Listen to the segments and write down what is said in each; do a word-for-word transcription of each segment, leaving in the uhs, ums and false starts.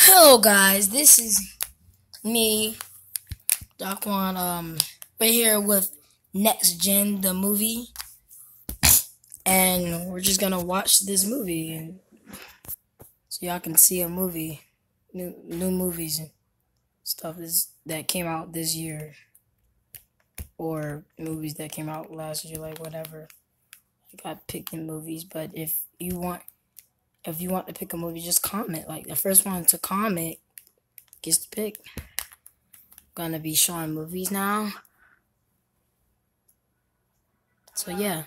Hello guys, this is me, Daquan. Um, we're here with Next Gen, the movie, and we're just gonna watch this movie, and so y'all can see a movie, new new movies and stuff this, that came out this year, or movies that came out last year, like whatever. I got picked in movies, but if you want, if you want to pick a movie, just comment. Like the first one to comment gets to pick. Gonna be showing movies now. So yeah.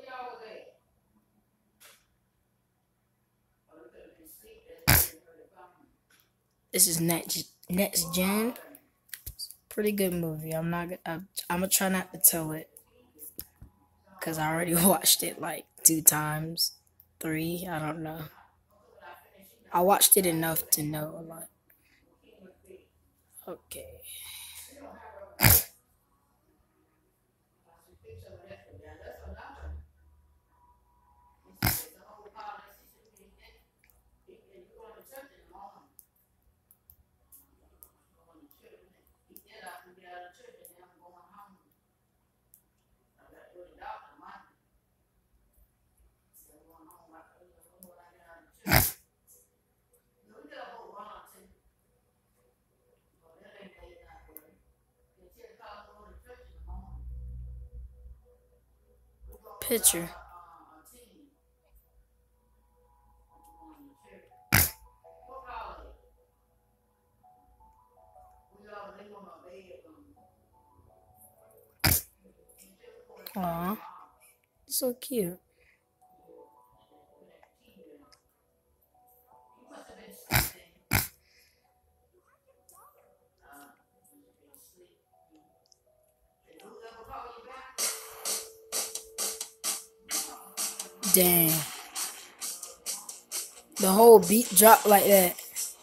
This is Next Next Gen. Pretty good movie. I'm not. I'm, I'm gonna try not to tell it because I already watched it like two times, three. I don't know. I watched it enough to know a lot. Okay. Picture. Aw, so cute. Dang. The whole beat dropped like that.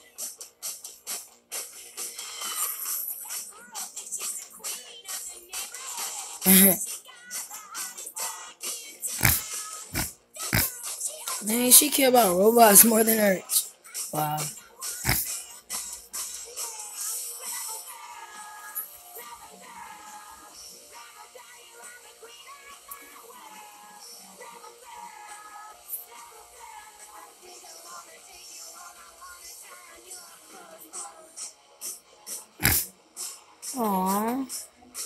Dang, she care about robots more than Earth. Wow. Aww.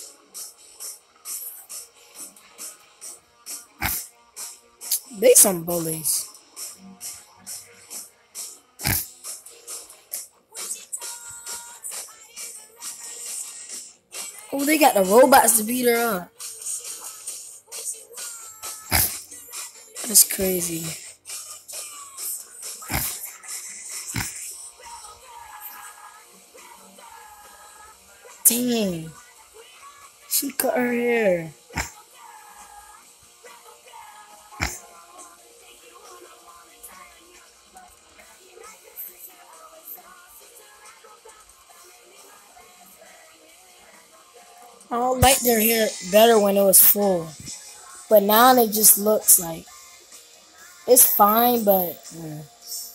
They some bullies. Oh, they got the robots to beat her up. That's crazy. Dang. She cut her hair. I don't like their hair better when it was full. But now it just looks like it's fine, but mm.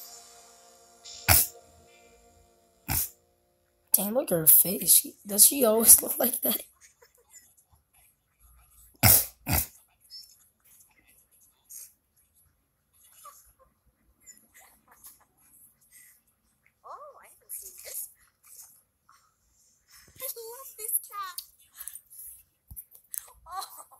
Dang, look at her face. She, does she always look like that? Oh, I haven't seen this. I love this cat. Oh.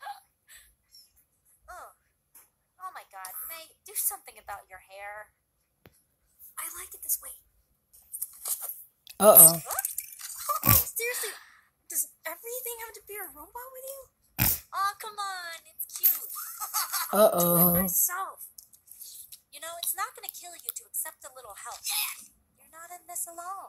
Oh. Oh my God, May, do something about your hair. I like it this way. Uh-oh. Huh? Oh, seriously, does everything have to be a robot with you? Oh, come on, it's cute. Uh-oh. Do it myself. You know, it's not going to kill you to accept a little help. You're not in this alone.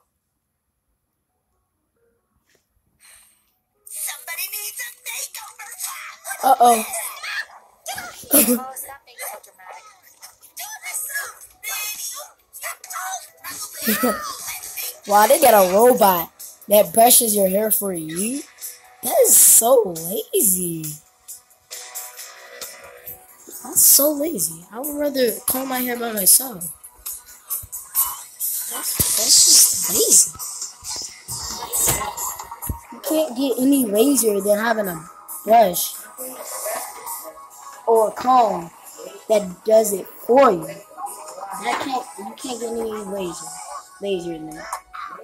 Somebody needs a makeover. Uh-oh. Oh, stop being so dramatic. Do this, baby. Wow, they got a robot that brushes your hair for you. That is so lazy. I'm so lazy. I would rather comb my hair by myself. That's, that's just lazy. You can't get any lazier than having a brush or a comb that does it for you. That can't you can't get any lazier, lazier than that.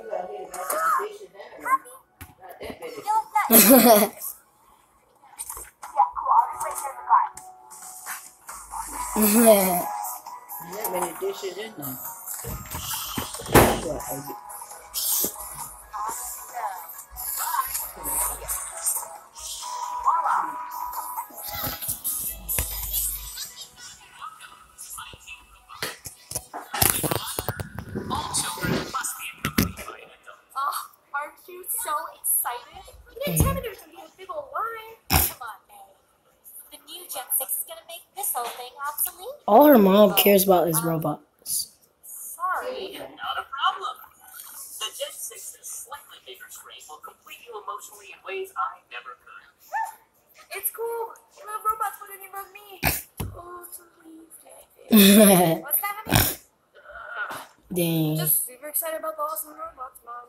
That many dishes in there. Aren't you so excited? You didn't tell me there was gonna be a big old line. Come on, May. The new Gen six is gonna make this whole thing obsolete. All her mom cares about is robots. Sorry. Not a problem. The Gen six's slightly bigger screen will complete you emotionally in ways I never could. It's cool. You love robots more than you love me. Oh, to leave. What's that, honey? Dang. Just super excited about the awesome robots, Mom.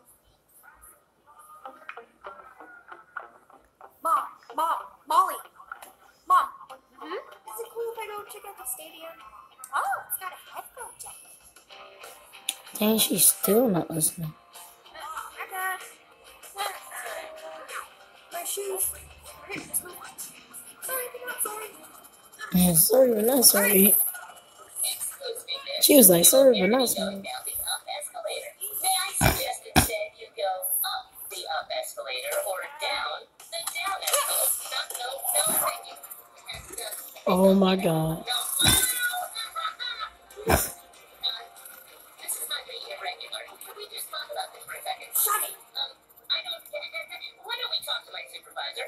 Mom, Mom, Molly. Mom, hmm? Is it cool if I go check out the stadium? Oh, it's got a headphone jack. Dang, she's still not listening. Hi, Dad. My shoes. Okay, just move on. Sorry, I'm not sorry. Yeah, sorry, but not sorry. She was like, sorry, but not sorry. Down the up escalator. May I suggest instead you go up the up escalator or down the down escalator? No, no, no, thank you. Oh my god. This is not being irregular. Can we just talk about this for a second? Shut it. Um, I don't. Why don't we talk to my supervisor?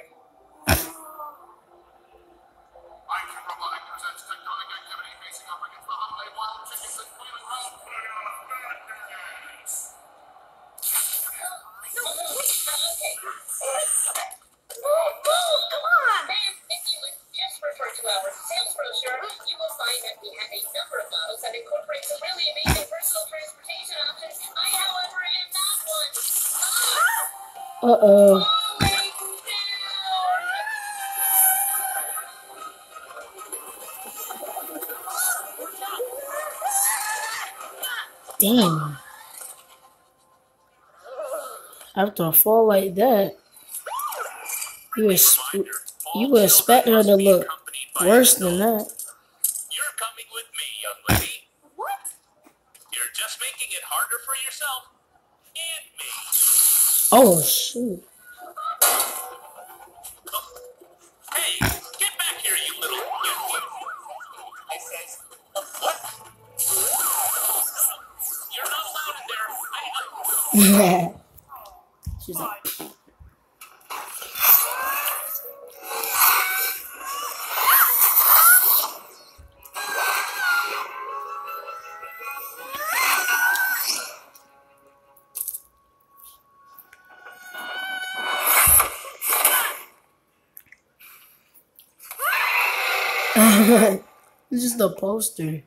I can provide presents tectonic activity facing up against the holiday wild chickens and boiling hot madness. Okay. Move, move, come on. Ma'am, if you would just refer to our sales brochure, you will find that we have a number of models that incorporate some really amazing personal transportation options. I, however, am not one. Ah! Uh-oh. Falling down! Damn. After a fall like that, you would, you would expect her to look worse than that. You're coming with me, young lady. What? You're just making it harder for yourself and me. Oh, shoot. Hey, get back here, you little... You, you. I said, what? You're not allowed in there. I... She's like, it's just a poster.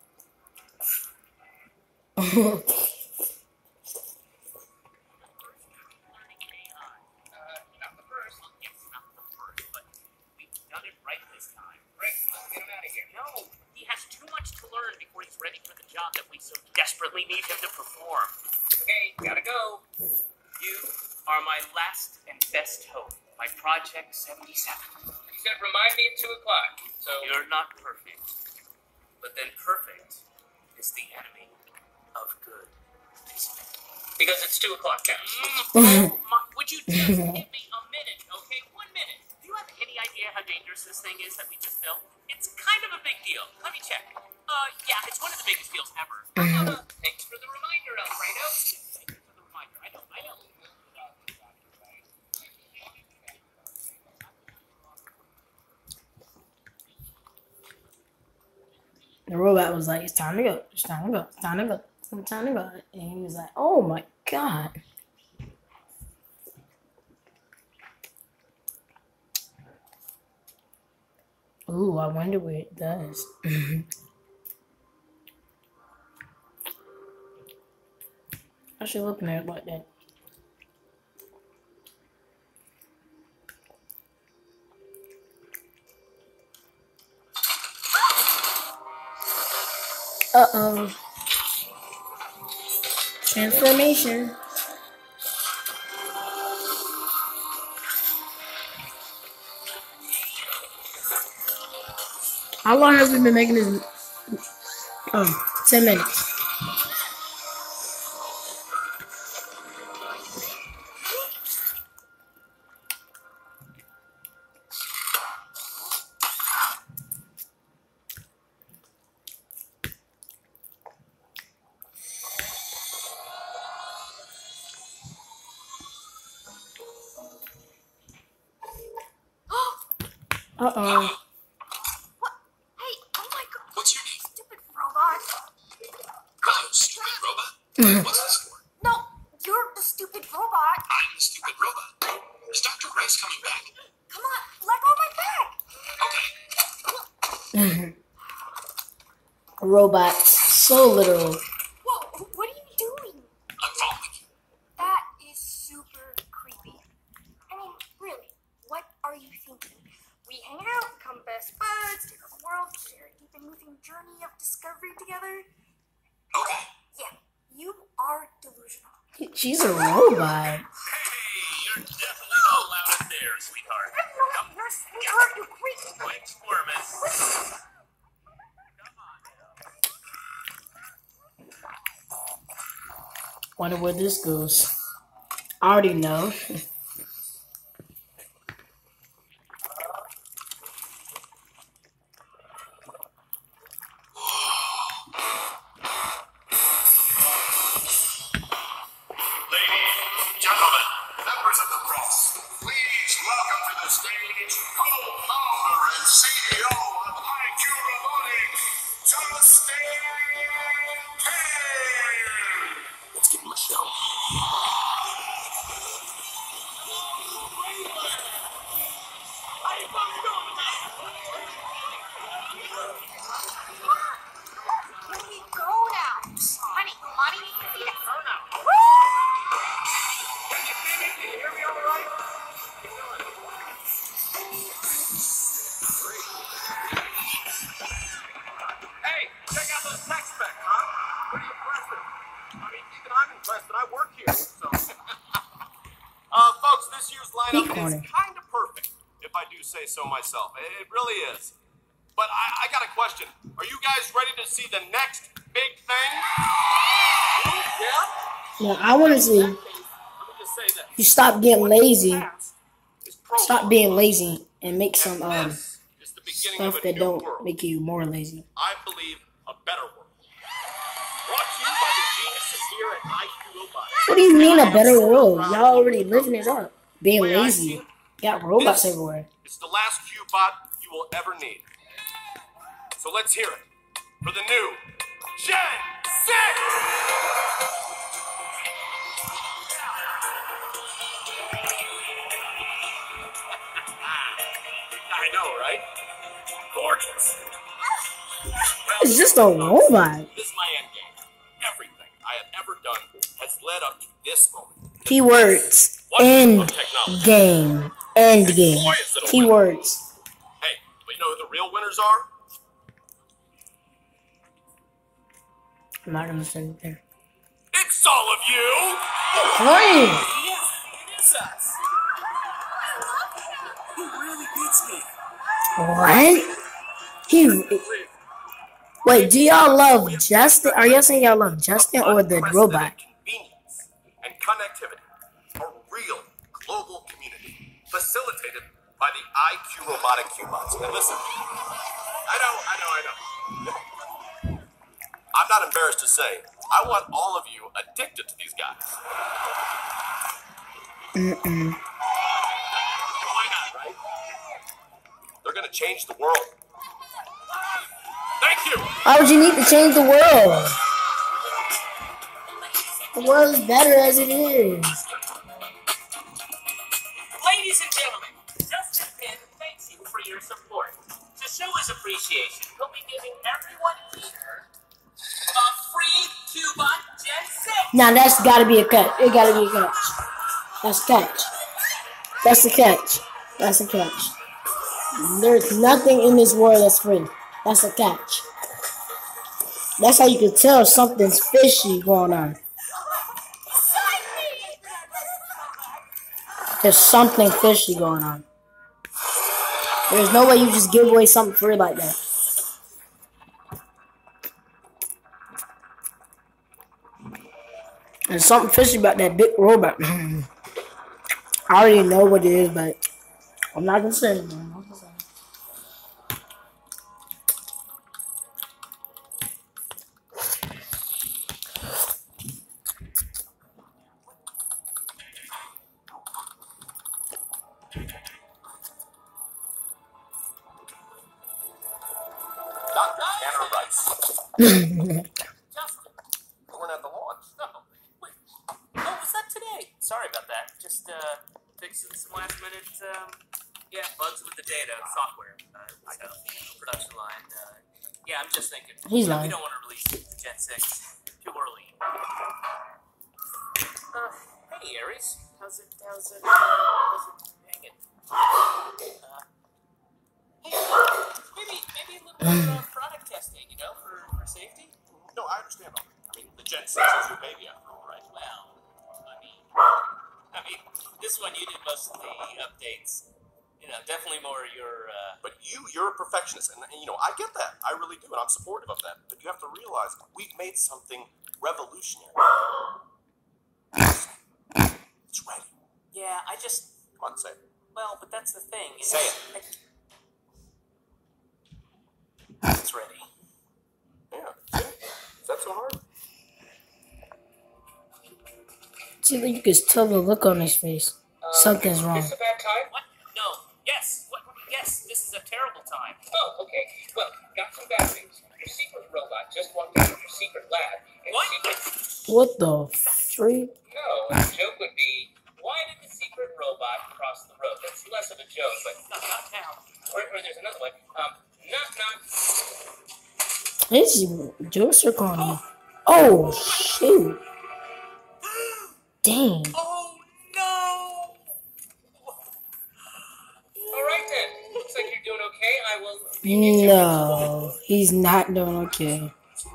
Not the first. Yes, not the first, but we've done it right this time. Rick, let's get him out of here. No, he has too much to learn before he's ready for the job that we so desperately need him to perform. Okay, gotta go. You are my last and best hope. My Project seventy-seven. You said remind me at two o'clock. So you're not perfect. But then perfect is the enemy of good. Because it's two o'clock now. Mm, oh, my, would you just give me a minute, okay? One minute. Do you have any idea how dangerous this thing is that we just built? It's kind of a big deal. Let me check. Uh, yeah, it's one of the biggest deals ever. Uh, thanks for the reminder, Alfredo. Thanks for the reminder. I know, I know. The robot was like, it's time to go. It's time to go. It's time to go. It's time to go. And he was like, oh my god. Ooh, I wonder what it does. I should open it like that. Uh oh. Transformation. How long have we been making this? Oh, ten minutes. Uh oh. What? Hey, oh my god. What's your name? Stupid robot. Hello, stupid robot. What's this for? No, you're the stupid robot. I'm the stupid robot. Is Doctor Rice coming back? Come on, let go of my bag. Okay. Robots. So literal. Whoa, what are you doing? I'm following you. That is super creepy. I mean, really, what are you thinking? We hang out, become best buds, take over the world, share a deep and moving journey of discovery together. Okay. Yeah, you are delusional. She's a robot. Hey, you're definitely not allowed in there, sweetheart. I'm not your sweetheart, you creep. Quite squirmous. Wonder where this goes. I already know. Gentlemen, members of the press, please welcome to the stage co-founder and C E O of I Q Robotics, Justin Kane. Let's give him a show. Let me go now. Honey, mommy needs to see that. Oh, no. Can you see me? Can you hear me all right? Hey, check out those tech specs, huh? Pretty impressive. I mean, even I'm impressed that I work here, so. uh, folks, this year's lineup Big corner. is kind of perfect, if I do say so myself. It really is. But I, I got a question. Are you guys ready to see the next big thing? Yeah? Now I want to see Let me just say this. you stop getting lazy. Past is prologue. Stop being lazy and make some And um this is the beginning stuff of a that new don't world. make you more lazy. I believe a better world. Brought to you by the geniuses here at I Q Robotics. What do you mean a I am better so world? proud Y'all of already you. living it up. Being The way I lazy. see it, Got robots this everywhere. is the last Q-bot you will ever need. So let's hear it for the new Gen six! I know, right? Gorgeous. Well, It's just a robot. this is my end game. Everything I have ever done has led up to this moment. Keywords. End game. End game. Keywords. Hey, but you know who the real winners are? I'm not gonna send it there. It's all of you! Fine. Yeah, it is us. He really beats me. What? He. Wait, do y'all love Justin? Are y'all saying y'all love Justin or the robot? Convenience and connectivity. A real global community facilitated by the I Q Robotic Q-bots. And listen, I know, I know, I know. I'm not embarrassed to say, I want all of you addicted to these guys. Mm-mm. Why not, right? They're gonna change the world. Thank you! Why would you need to change the world? The world is better as it is. Ladies and gentlemen, Justin Pin thanks you for your support. To show his appreciation, he'll be giving everyone here a free Q-bot Gen six. Now that's gotta be a catch. It gotta be a catch. That's a catch. That's the catch. That's a catch. There's nothing in this world that's free. That's a catch. That's how you can tell something's fishy going on. There's something fishy going on. There's no way you just give away something free like that. There's something fishy about that big robot. I already know what it is, but I'm not gonna say it. I'm not gonna say it. Doctor Tanner Rice. Justin, you weren't at the launch. No, wait. Oh, was that today? Sorry about that. Just uh, fixing some last minute, um, yeah, bugs with the data and software uh, stuff. Production line. Uh, yeah, I'm just thinking. He's you know, lying. we don't want to release the Gen six too early. Uh, hey, Aries. How's it? How's it? Uh, how's it hanging? Uh, hey, maybe maybe a little bit of uh, product testing, you know, for, for safety. No, I understand all that. I mean, the Gen six is your baby after all, right? Well, I mean, I mean, this one you did most of the updates. You know, definitely more your. Uh, But you, you're a perfectionist, and, and you know, I get that. I really do, and I'm supportive of that. But you have to realize we've made something revolutionary. It's ready. yeah, I just. Come on, say it. Well, but that's the thing. Is Say it. I, it's ready. Yeah. Is that so hard? See, you can tell the look on his face. Something's wrong. Is this a bad time? What? No. Yes. What? Yes. This is a terrible time. Oh, okay. Well, got some bad news. Your secret robot just walked out of your secret lab. And what? Secret... What the freak? No, the joke would be, why did the secret robot cross the road? That's less of a joke, but not, not now. Or, or there's another one. Um, knock knock. This is Joe calling me. Oh, shoot. Dang. Oh no! All right then. Looks like you're doing okay. I will. No, he's not doing okay.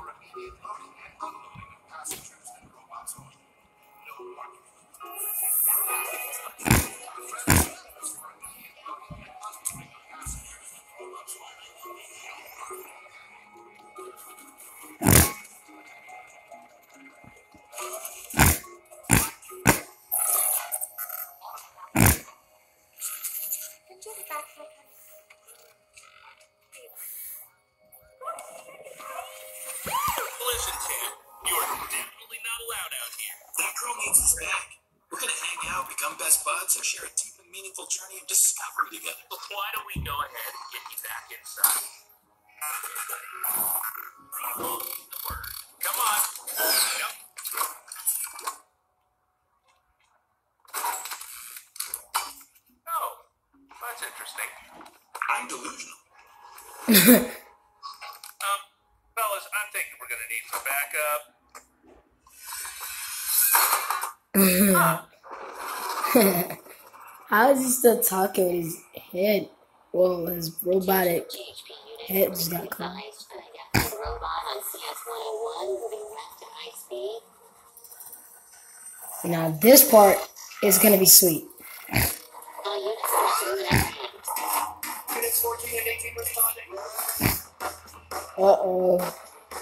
Listen, Tam, you are definitely not allowed out here. That girl needs us back. We're gonna hang out, become best buds, and share a deep and meaningful journey of discovery together. But why don't we go ahead and get you back inside? The word. Come on. Yep. Oh, that's interesting. I'm delusional. Um, fellas, I'm thinking we're gonna need some backup. How is he still talking with his head? Well, his robotic head just got caught. Now this part is gonna be sweet. Units fourteen and eighteen responding. Uh oh. You are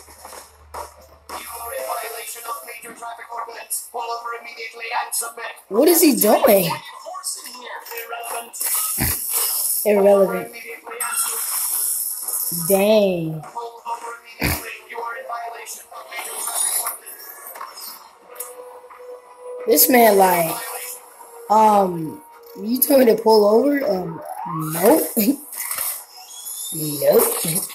in violation of major traffic ordinance. Pull over immediately and submit. What is he doing? Horse in here. Irrelevant. Irrelevant. Immediately and submit. Dang. Pull over immediately. You are in violation of major traffic ordinance. This man like, um, you told me to pull over? Um, nope. Nope.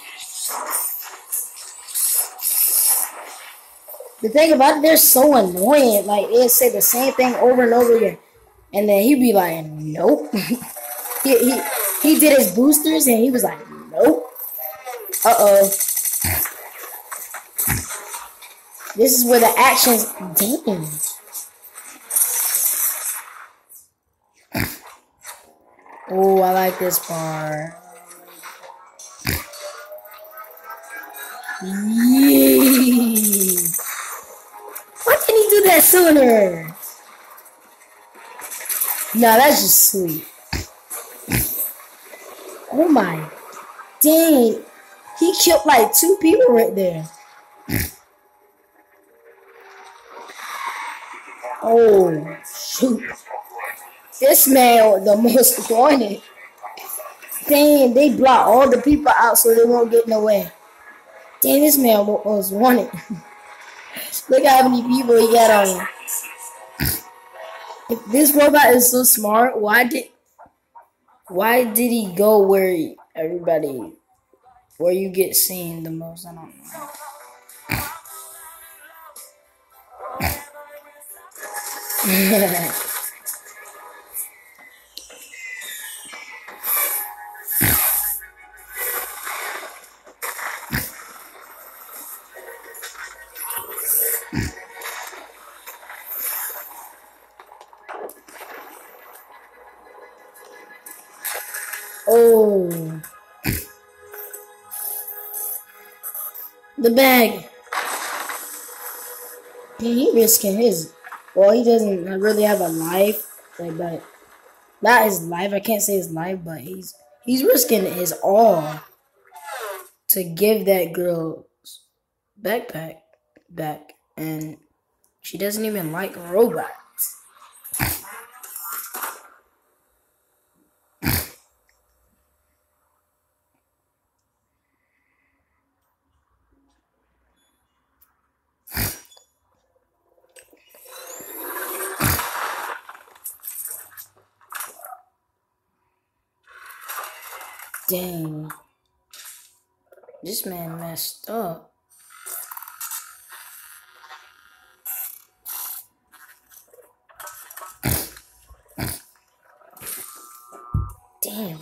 The thing about it, they're so annoying. Like, it say the same thing over and over again. And then he'd be like, nope. he, he, he did his boosters and he was like, nope. Uh-oh. This is where the action's damn. Oh, I like this part. Yay! Why didn't he do that sooner? Nah, that's just sweet. Oh my. Dang. He killed like two people right there. Oh, shoot. This man, the most wanted. Dang, they block all the people out so they won't get in the way. Dang, this man was wanted. Look how many people he got on. If this robot is so smart, why did why did he go where everybody, where you get seen the most? I don't know. Oh, the bag. Yeah, he risking his. Well, he doesn't really have a life, like, but not his life. I can't say his life, but he's he's risking his all to give that girl backpack back, and she doesn't even like robots. Dang. This man messed up. Damn.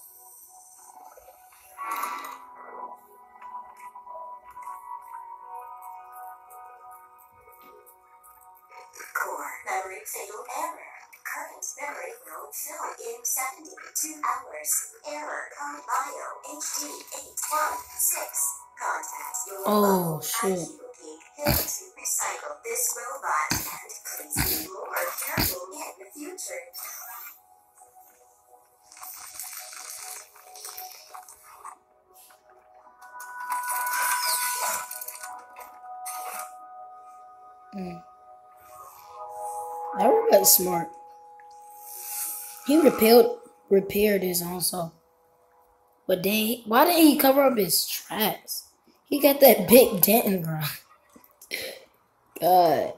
Core memory fatal error. Current memory will fill in seventy-two hours. Error code bio H D eight one six. Contact your Oh, local shit. I Q Geek Hill to recycle this robot, and please be more careful in the future. Mm. That robot's smart. He repaired repaired his own self. But then, why didn't he cover up his tracks? He got that big dent in the ground. God.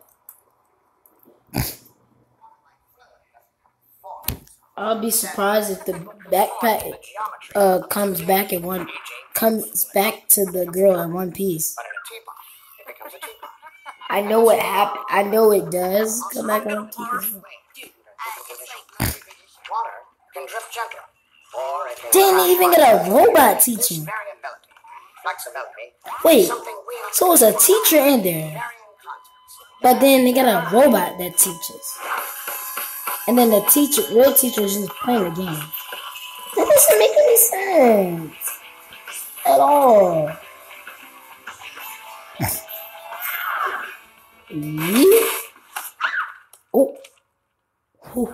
I'll be surprised if the backpack uh comes back in one comes back to the girl in one piece. I know what happened. I know it does come back in one piece. Didn't even get a robot teaching. Wait, so it's a teacher in there, but then they got a robot that teaches, and then the teacher, real teacher, is just playing the game. That doesn't make any sense at all. Yeah. Oh, whew.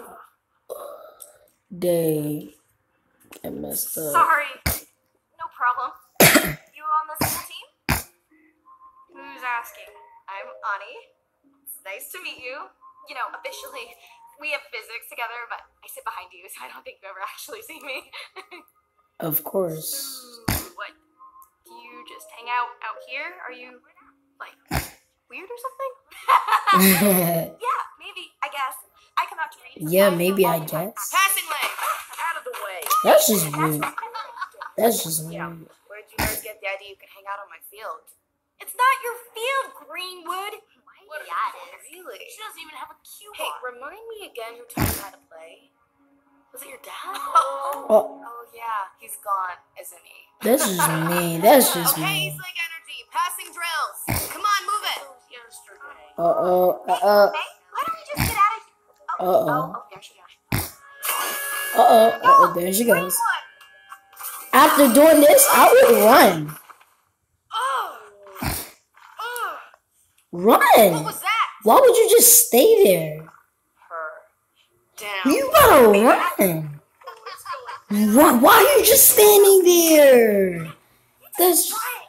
Dang. I messed up. Sorry. No problem. You on the same team? Who's asking? I'm Ani. It's nice to meet you. You know, officially, we have physics together, but I sit behind you, so I don't think you ever actually see me. Of course. Ooh, what? Do you just hang out out here? Are you, like, weird or something? Yeah, maybe, I guess. I come out to read. Yeah, maybe, I guess. Passing lane! Out of the way! That's just weird. That's just Yeah. weird. Where'd you guys get the idea you can hang out on my field? It's not your field, Greenwood! What yeah, it is. Really? She doesn't even have a cue. Hey, remind me again who taught you how to play. Was it your dad? Oh, Oh, oh yeah, he's gone, isn't he? that's just mean. That's just Okay, mean. he's like entertaining. energy. Passing drills. Come on, move it. Uh oh. Uh oh. May, why don't we just get out of here? Oh, Uh-oh. oh, oh, there she goes. Uh oh. Uh oh. There she goes. After doing this, I would run. Oh. Oh. Run. What was that? Why would you just stay there? Her. Down. You gotta run. Run. Why are you just standing there? That's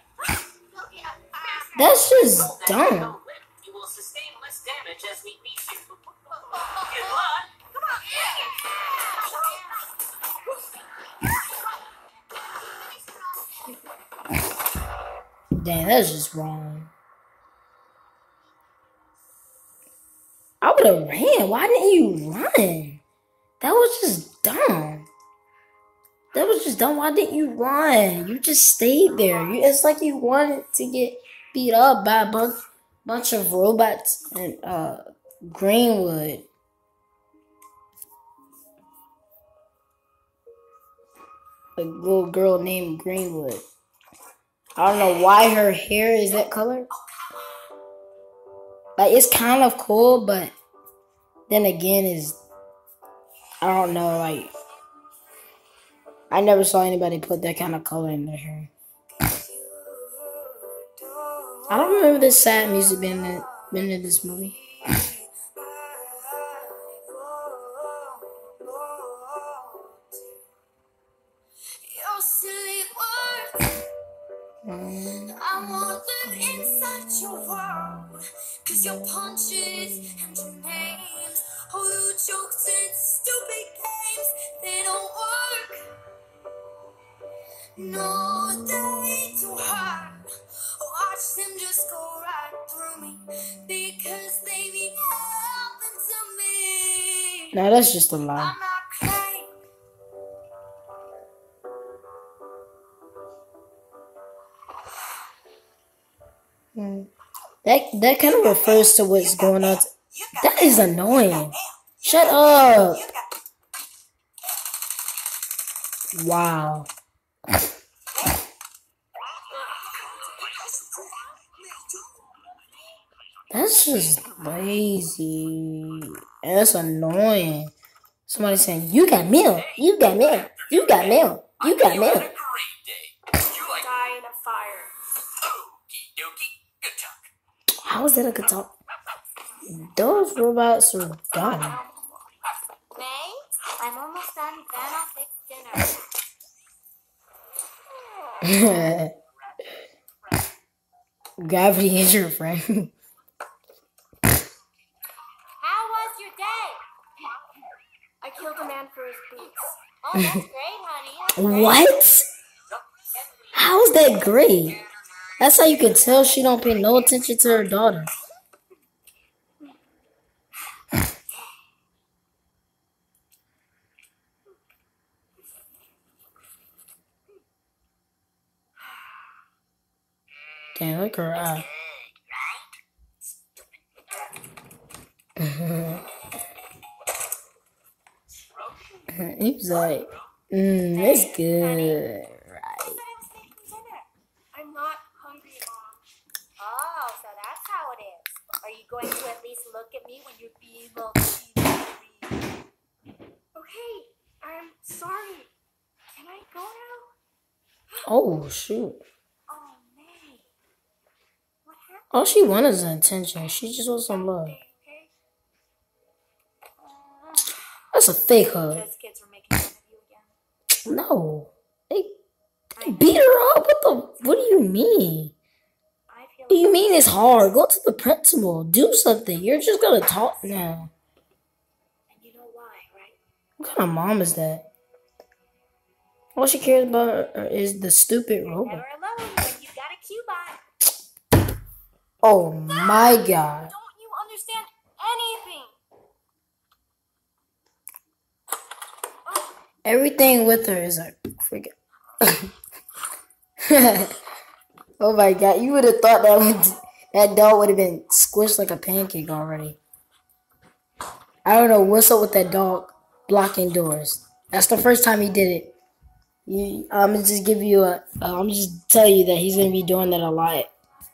that's just dumb. You will sustain less damage as we beat you. Good luck. Damn, that's just wrong. I would have ran. Why didn't you run? That was just dumb. That was just dumb. Why didn't you run? You just stayed there. You, it's like you wanted to get beat up by a bunch, bunch of robots in uh, Greenwood. A little girl named Greenwood. I don't know why her hair is that color. Like, it's kind of cool, but then again, is I don't know, like, I never saw anybody put that kind of color in their hair. I don't remember this sad music being in, being in this movie. Your silly words, I won't live inside your world. Cause your punches and your names, all your jokes and stupid games, they don't work. No, they don't hurt. Watch them just go right through me, because they mean nothing to me. No, that's just a lie. I'm not crazy. Mm. That that kind of refers to what's going on. That is annoying. Shut up. Wow. That's just lazy. And that's annoying. Somebody saying, you got mail. You got mail. You got mail. You got mail. Die in a fire. How is that a good talk? Those robots are dumb. May, I'm almost done. Then I'll fix dinner. Gravity is your friend. How was your day? I killed a man for his boots. Oh, that's great, honey. That's great. What? How's that great? That's how you can tell she don't pay no attention to her daughter. Damn, look at her eye. He was like, mm, it's good. Right. I'm not hungry, Mom. Oh, so that's how it is. Are you going to at least look at me when you're being little cheesy? Okay, I'm sorry. Can I go now? Oh, shoot. Oh, May. What happened? All she wants is attention. She just wants some love. Okay. That's a fake hug. Those kids were making fun of you again. No. They, they beat her up. What the? What do you mean? I feel What do you mean it's hard? Go to the principal. Do something. You're just gonna talk now. and you know why, right? What kind of mom is that? All she cares about is the stupid robot. Never alone when you got a Cubot. Oh my god. Don't you understand anything? Everything with her is a freaking. Oh my god, you would have thought that would, that doll would have been squished like a pancake already. I don't know what's up with that dog blocking doors. That's the first time he did it. You, I'm gonna just give you a. Uh, I'm just tell you that he's gonna be doing that a lot.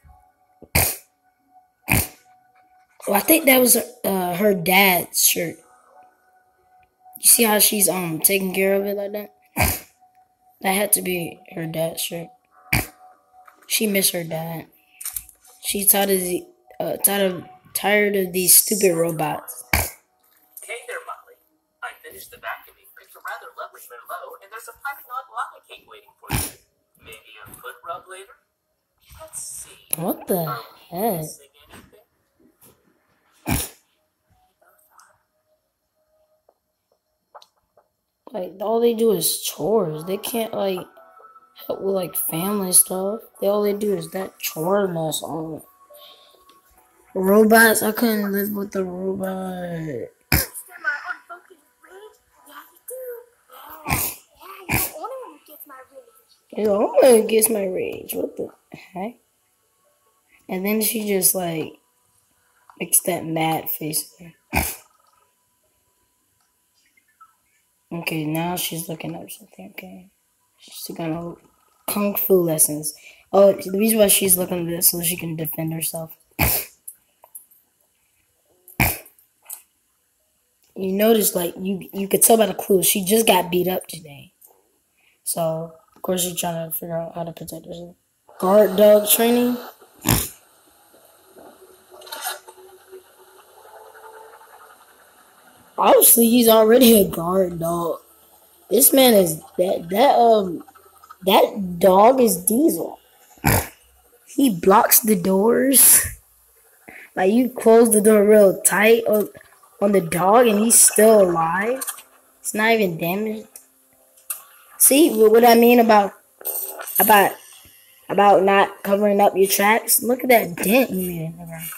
Well, I think that was uh, her dad's shirt. You see how she's um taking care of it like that? That had to be her dad's shirt. She missed her dad. She's tired of the, uh, tired of tired of these stupid robots. Hey there, Molly. I finished the vacuuming. It's a rather lovely Merlot, and there's a piping hot lava cake waiting for you. Maybe a foot rub later? Let's see. What the Are we heck? missing anything? Like all they do is chores. They can't like help with like family stuff. They all they do is that chore mess on robots. I couldn't live with the robot. Understand my unfocused rage? Yeah, you do. Yeah, yeah, you're the only one who gets my rage. You know, I'm gonna get my rage. What the heck? And then she just like makes that mad face. Okay, now she's looking up something. Okay, she's gonna kung fu lessons. Oh, the reason why she's looking at this so she can defend herself. You notice, like you, you could tell by the clues she just got beat up today. So of course she's trying to figure out how to protect herself. Guard dog training. Obviously, he's already a guard dog. This man is that that um that dog is Diesel. He blocks the doors. Like you close the door real tight on on the dog, and he's still alive. It's not even damaged. See what I mean about about about not covering up your tracks? Look at that dent you made in the ground.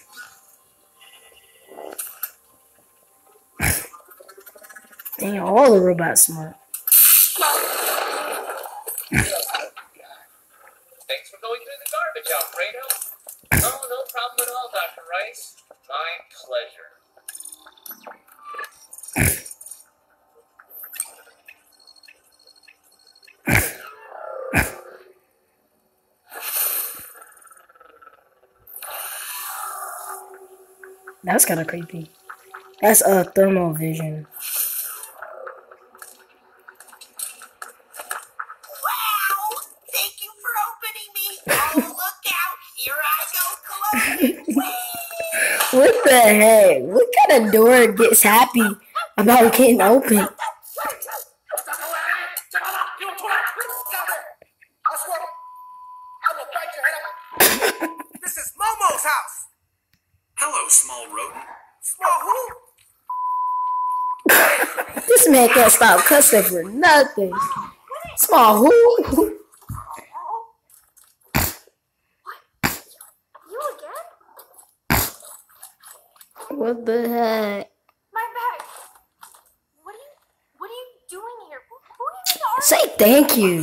Dang, all the robots smart. Thanks for going through the garbage, Alfredo. Oh, no problem at all, Doctor Rice. My pleasure. That's kind of creepy. That's a uh, thermal vision. Wow! Thank you for opening me. Oh, look out! Here I go, close. What the heck? What kind of door gets happy about getting open? This is Momo's house. Hello, small rodent. Small who? This man can't stop cussing for nothing. Small who? You again? What the heck? My bag. What are you what are you doing here? Who, who even are you? Say thank you.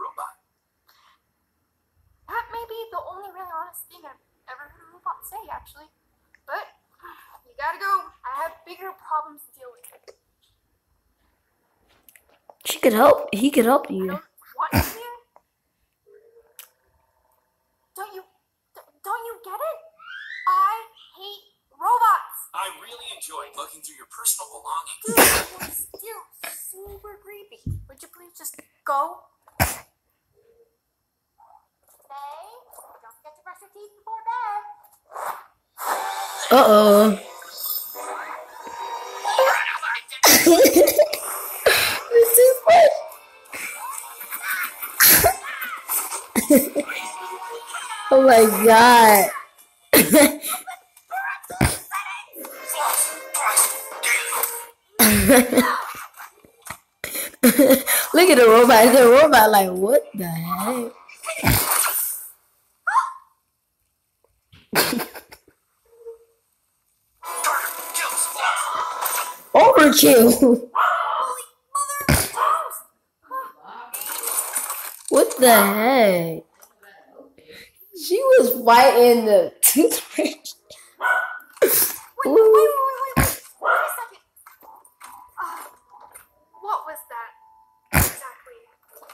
That may be the only really honest thing I've ever heard a robot say, actually. But you gotta go. I have bigger problems to deal with. She could help. He could help you. Don't want you here? Don't you don't you get it? I hate robots. I really enjoyed looking through your personal belongings. Dude, you're still super creepy. Would you please just go? Hey, don't forget to brush your teeth before bed. Uh oh. This is what. Oh my god. Look at the robot. The robot like, what the heck? Overkill. What the heck? She was fighting the toothbrush. Wait, wait, wait, wait, wait, wait, wait a second. Uh, what was that exactly?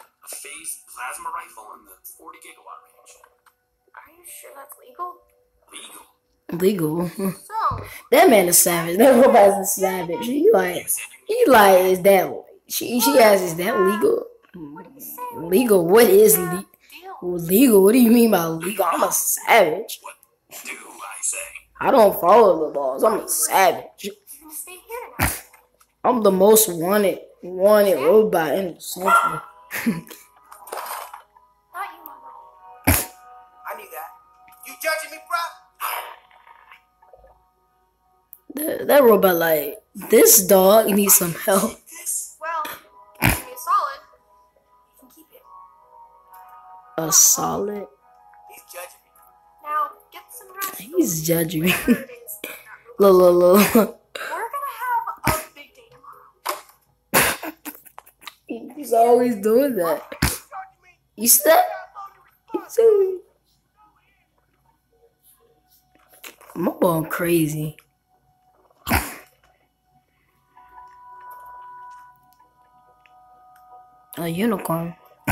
legal? Legal? Legal. So, That man is savage. That robot is a savage. He like, he like, is that, she, she asks, is that legal? Legal? What is le- legal? What do you mean by legal? I'm a savage. What do I say? I don't follow the laws. I'm a savage. you're gonna stay here tonight. I'm the most wanted, wanted robot in the century. Not you, Mama. I knew that. You judging me, bro? That, that robot like, this dog needs some help. Well, if you be solid, you can keep it. A solid. He's judging me. Now, get some rest. He's judging me. Whatever it is that Look, look, look. We're gonna have a big day tomorrow. He's always doing that. You see that? He's I'm going crazy. A unicorn.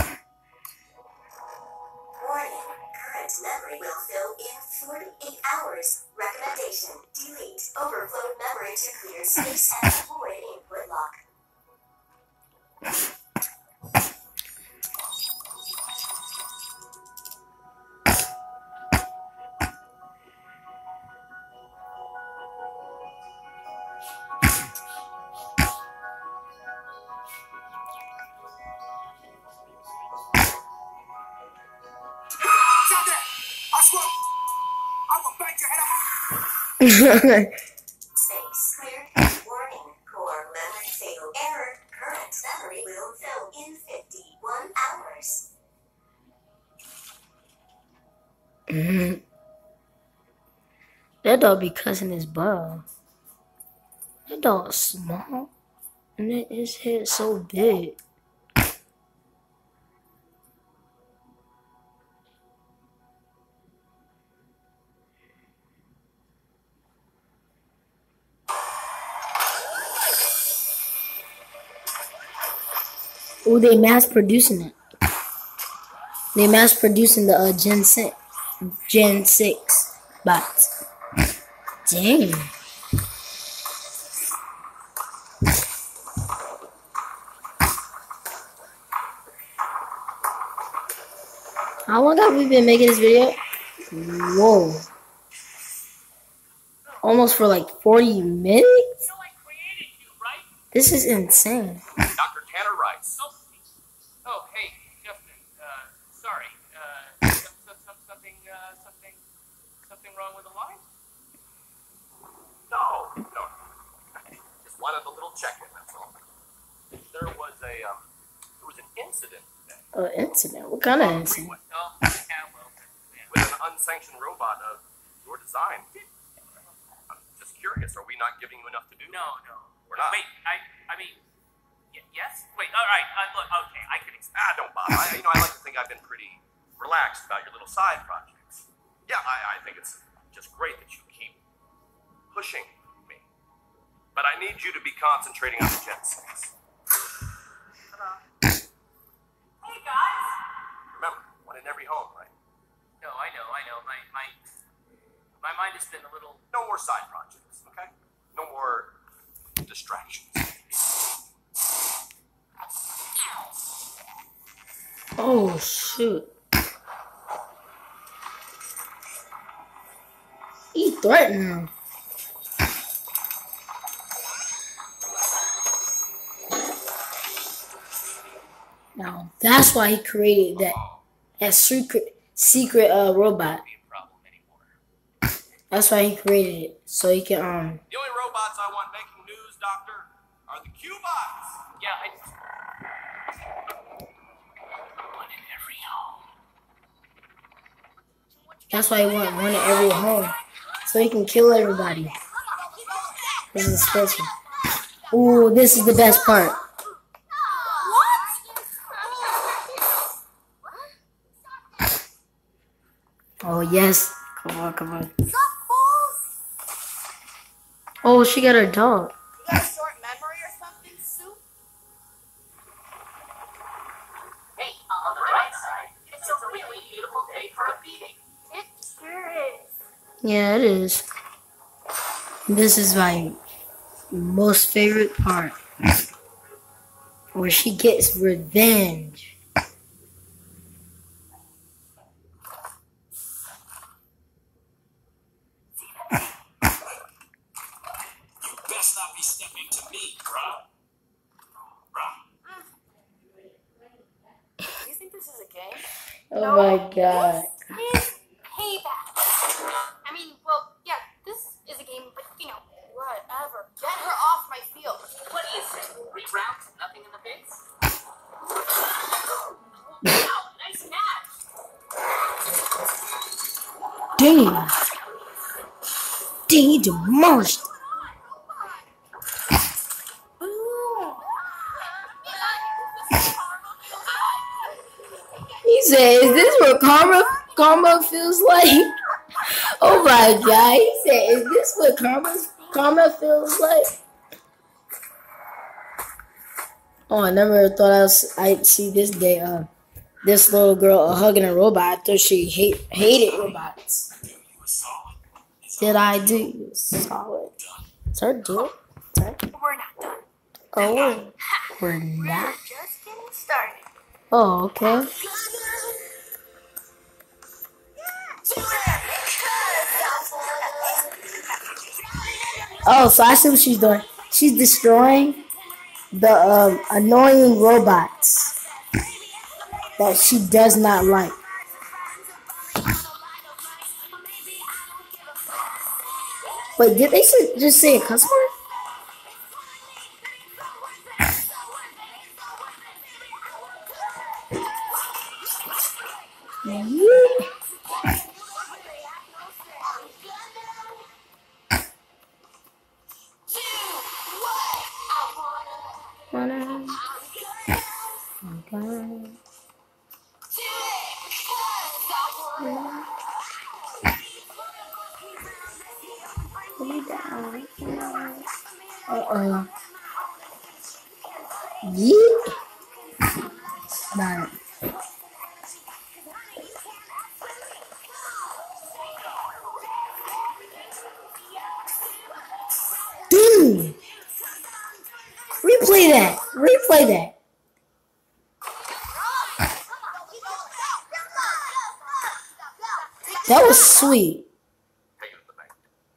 Warning, current memory will fill in forty-eight hours. Recommendation, delete overflowed memory to clear space and avoid input lock. Stop that! I swear, I will bang your head off. Space cleared. Warning, core memory fatal error. Current memory will fill in fifty-one hours. Mhm. That dog be cussing his butt. That dog's small. And it- his head so big. Oh, they mass producing it. They mass producing the uh, Gen six, Gen six bots. Dang. How long have we been making this video? Whoa. Almost for like forty minutes? You know I created you, right? This is insane. Doctor Tanner Rice. Oh, oh, hey, Justin. Uh, sorry. Uh, some, some, some, something, uh, something, something wrong with the line? No, no. Just wanted a little check-in, that's all. There was a, um, there was an incident today An incident? What kind of incident? Oh, yeah, well, yeah. with an unsanctioned robot of your design. I'm just curious, are we not giving you enough to do? No, no. We're not. Wait, I, I mean, y- yes? Wait, all right. Uh, look, okay, I can explain. Ah, don't bother. I, you know, I like to think I've been pretty relaxed about your little side projects. Yeah, I, I think it's just great that you keep pushing me. But I need you to be concentrating on the Gen six. Hey, guys. Remember, one in every home, right? No, I know, I know. My, my, my mind has been a little. No more side projects, okay? No more distractions. Oh, shoot. He threatened him. Now, that's why he created that, that secret, secret uh, robot. Be a problem anymore. That's why he created it. So he can, um, The only robots I want making news, Doctor, are the Q-bots. Yeah, I. One in every home. that's why he want one in every home. So he can kill everybody. This is special. Ooh, this is the best part. Oh, yes. Come on, come on. Oh, she got her dog. You got a short memory or something, Soup? Hey, on the right side, it's a really beautiful day for a meeting. It Sure is. Yeah, it is. This is my most favorite part. Where she gets revenge. You best not be stepping to me, bruh. Bruh. You think this is a game? Oh my god. This is payback. I mean, well, yeah, this is a game, but you know, Whatever. Get her off my field. What do you say? Three rounds, nothing in the face? Wow, nice match. Damn. Dang, he demolished. He said, is this what karma karma feels like? Oh my god. He said, is this what karma karma feels like? Oh, I never thought I was, I'd see this day. Uh, this little girl uh, hugging a robot. I thought she hate, hated robots. Did I do solid? It's her deal. we're not done. Oh, we're, we're We're not. just getting started. Oh, okay. Oh, so I see what she's doing. She's destroying the um, annoying robots that she does not like. Wait, did they say, just say a cuss word? Uh-uh. Yeet. Got it. Dude! Replay that! Replay that! That was sweet. Hang it in the bank.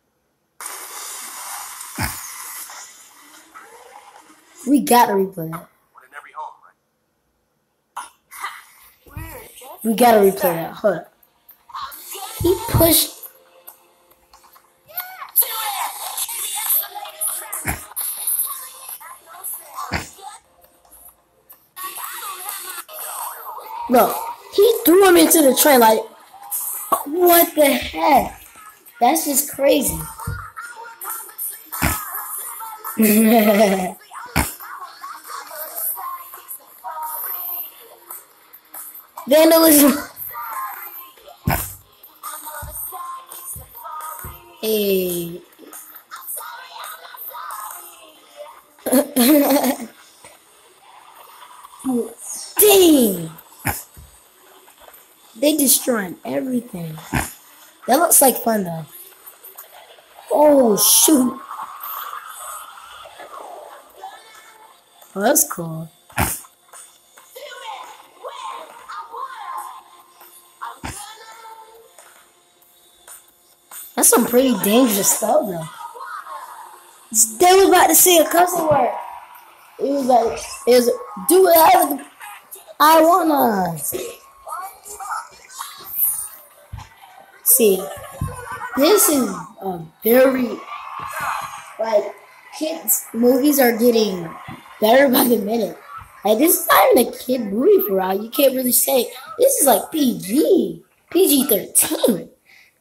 We gotta replay that. One in every home, right? We're just We gotta replay that. Hold up. He pushed. No, he threw him into the train like, what the heck? That's just crazy. Vandalism. Hey. Dang. They destroying everything. That looks like fun though. Oh shoot. Oh, that's cool. That's some pretty dangerous stuff though. They was about to say a cuss word. It was like, it was, do whatever I wanna. See, this is a very, like, kids' movies are getting better by the minute. Like, this is not even a kid movie for real. You can't really say, this is like P G, P G thirteen.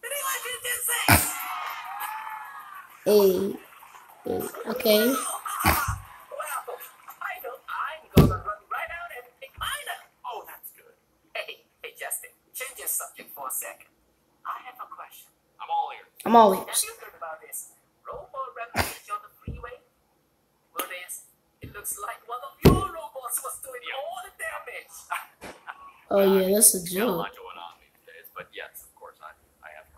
Hey, hey, okay. Well, I know I'm gonna run right out and pick mine up. Oh, that's good. Hey, hey, Justin, change your subject for a second. I have a question. I'm all ears. I'm all Have ears. you heard about this robot revolution on the freeway? Well, there's, it looks like one of your robots was doing all the damage. Oh yeah, that's a Got a joke. lot going on these days, but yes, of course, I, I have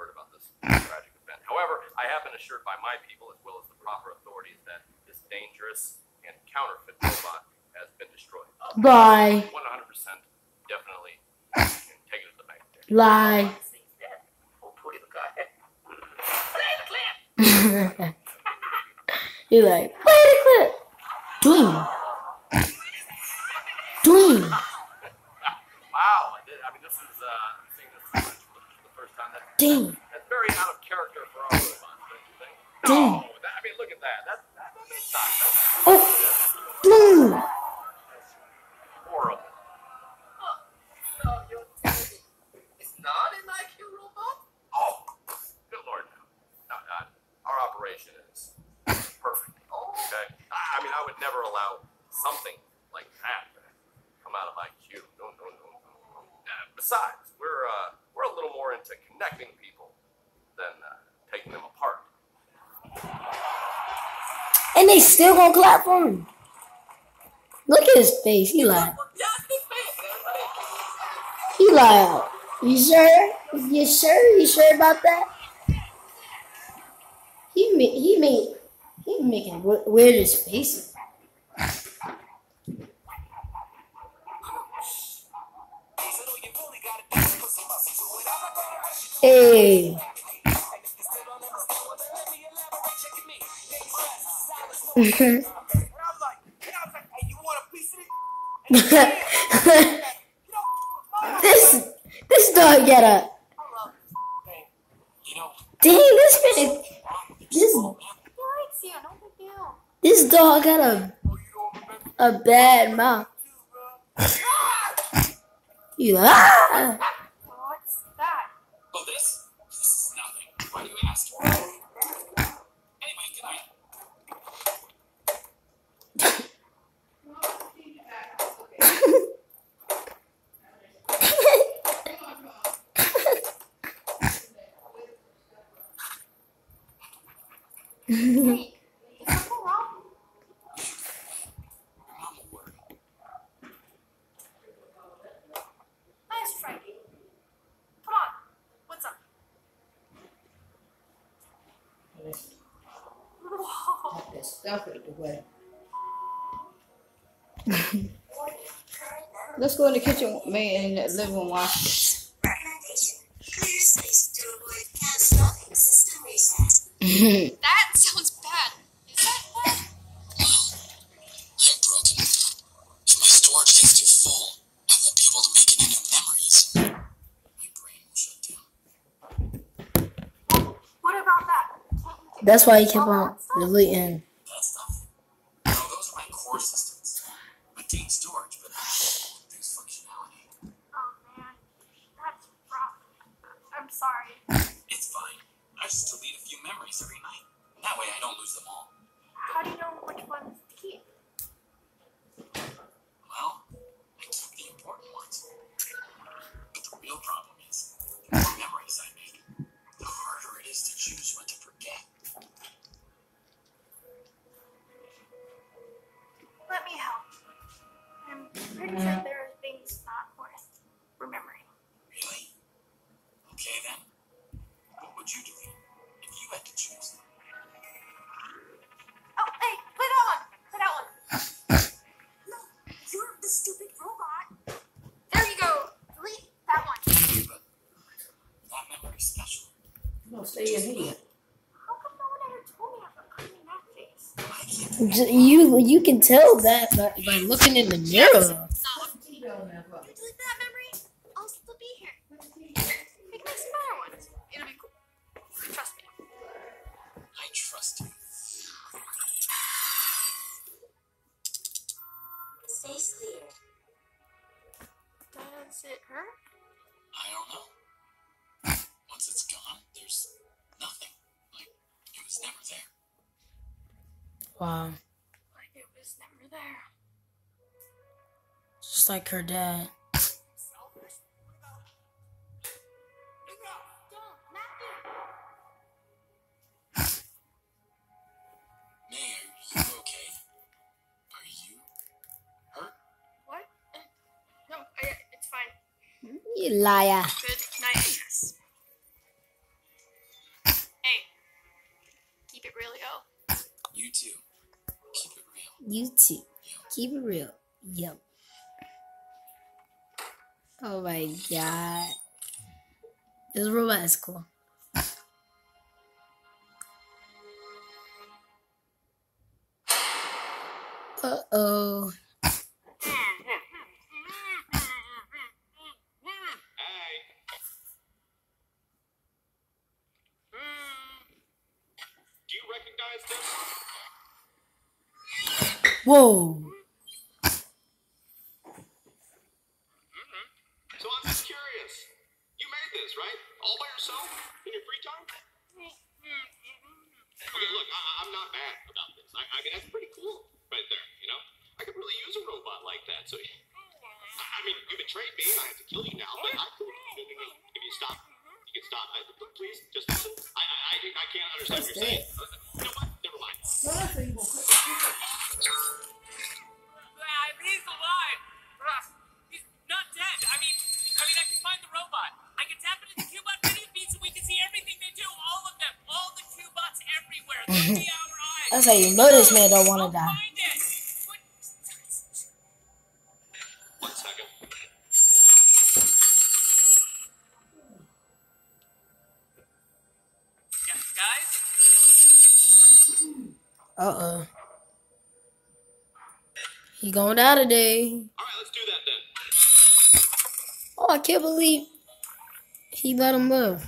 dangerous and counterfeit robot has been destroyed. Lie. one hundred percent definitely can take it to the bank. Lie. Oh, put it, go ahead. Play the clip. You're like, play the clip. Dream. Dream. Wow, I, did, I mean, this is uh, seeing this for the first time. That, Damn. that's very out of character for our robots, don't you think? Damn. No, that, I mean, look at that. That, that, that makes sense. That's Oh. Boom. horrible. No, you're telling me it's not an I Q robot? Oh, good lord, no. No, uh, our operation is perfect. Oh. Okay? I, I mean, I would never allow something like that to come out of I Q. No, no, no, no. no. Uh, besides, we're uh, we're a little more into connecting people than uh, taking them apart. And they still gonna clap for him. Look at his face. He like, he like, you sure? You sure? You sure about that? He ma- he made he making we- weirdest faces. Hey. this this dog got a dang this man this this dog got a a bad mouth. You ah. What's that? Oh, this? This is nothing. Why do you ask? Anyway, good night. Hey, is something wrong? Mom will worry. Nice, Frankie. Come on. What's up? Whoa. Have that stuff out the way. Let's go in the kitchen, man, in the living room, watch. Recommendation. Clear space to avoid catastrophic system reset. That sounds bad. Is that bad? I'm broken. If my storage gets too full, I won't be able to make any new memories. My brain will shut down. What about that? That's why he kept on deleting. That stuff. No, those are my core systems. I gain storage, but lose functionality. Oh man, that's rough. I'm sorry. It's fine. I just delete a few memories every night. That way I don't lose them all. How do you know which ones to keep? Well, I keep the important ones. But the real problem is, the more memories I make, the harder it is to choose what to forget. Let me help. I'm pretty sure there are things not worth remembering. Really? Okay then. What would you do if you had to choose? Oh, hey, put that one. Put that one. No, you're the stupid robot. There you go. Delete that one. But that memory's special. I'm gonna stay in here. How come no one ever told me about cleaning that face? I can't J- You you can tell that by, by looking in the mirror. You delete that memory, I'll still be here. We can make some other ones. It'll be cool. Trust me. I trust you. Space clear. Does it hurt? I don't know. Once it's gone, there's nothing. Like it was never there. Wow, Like it was never there. just like her dad. Don't, Matthew. May, are you okay? Are you hurt? What? Uh, No, I, it's fine. You liar. Good night, I guess. Hey, keep it really, oh. You too. Keep You too. Keep it real. Yep. Oh my god. This robot is cool. Uh-oh. Do you recognize this? Whoa. Mm-hmm. So I'm just curious. You made this, right? All by yourself? In your free time? Okay, look, I, I'm not mad about this. I, I mean, that's pretty cool right there, you know? I could really use a robot like that, so... I mean, you betrayed me, and I have to kill you now, but I could... If you stop, you can stop. I, please, just listen. I, I, I, I can't understand what you're saying. You know what? Never mind. He's alive. He's not dead. I mean, I mean, I can find the robot. I can tap into the Cubot video feeds, and we can see everything they do. All of them. All the Cubots everywhere. They'll be our eyes. That's how you know this man don't want to die. Find it. One second. Yeah, guys. Uh-oh. He going out today. All right, let's do that then. Oh, I can't believe he let him live.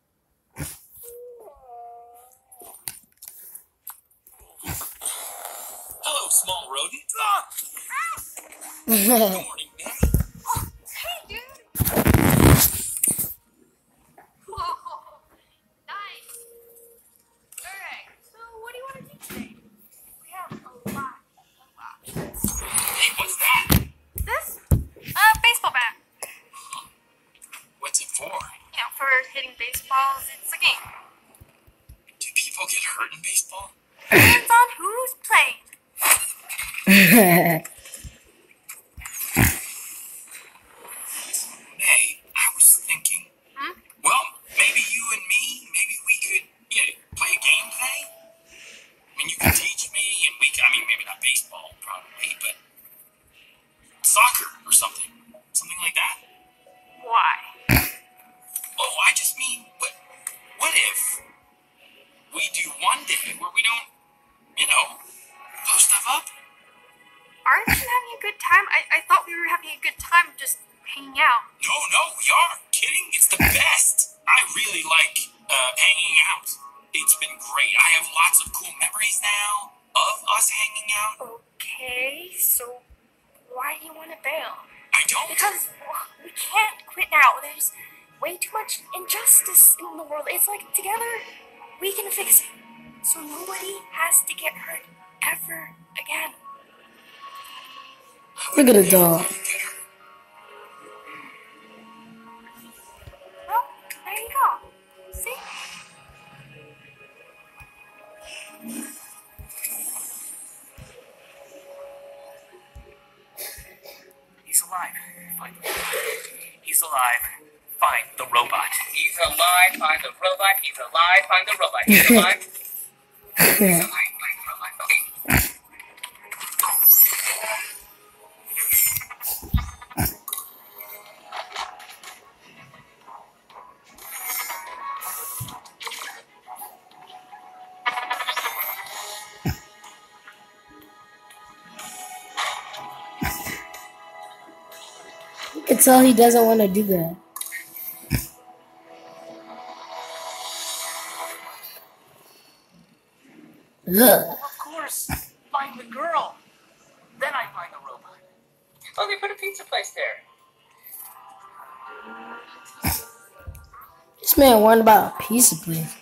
Hello, small rodent. Ah! Good morning, Nick. Hey, dude! Whoa! Nice! Alright, so what do you want to do today? We have a lot of options. Hey, what's that? This? Uh, baseball bat. What's it for? You know, for hitting baseballs, it's a game. Do people get hurt in baseball? Depends on who's playing. Nay, I was thinking, Hmm? well, maybe you and me, maybe we could, you know, play a game today? I mean, you can teach me, and we can, I mean, maybe not baseball, probably, but soccer or something. Something like that. Why? Oh, I just mean, what, what if we do one day where we don't, you know, post stuff up? Aren't you having a good time? I, I thought we were having a good time just hanging out. No, no, we are. Kidding? It's the best. I really like uh, hanging out. It's been great. I have lots of cool memories now of us hanging out. Okay, so why do you want to bail? I don't. Because well, we can't quit now. There's way too much injustice in the world. It's like together we can fix it. So nobody has to get hurt ever again. Look at the dog. Well, there you go. See? He's alive. Find the robot. He's alive. Find the robot. He's alive. Find the robot. He's alive. Find the robot. He's alive. He's alive. Find the robot. Okay. You can tell he doesn't want to do that. Ugh. Of course. Find the girl. Then I find the robot. Oh, they put a pizza place there. This man worried about a pizza place.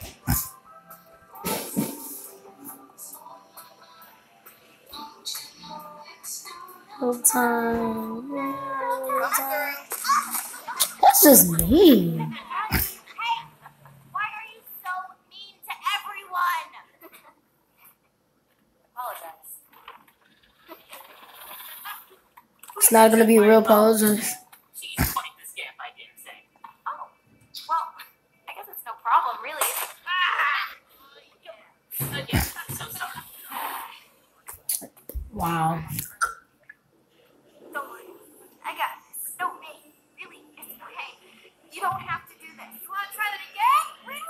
No time. No time. That's just mean. Hey, why are you so mean to everyone? Apologize. It's not gonna be a real apology. She's quite the scamp, I dare say. Oh, well, I guess it's no problem, really. Ah! Again, I'm so sorry. Wow. Don't worry. I got this. Don't make. Really, it's okay. You don't have to do this. You want to try that again?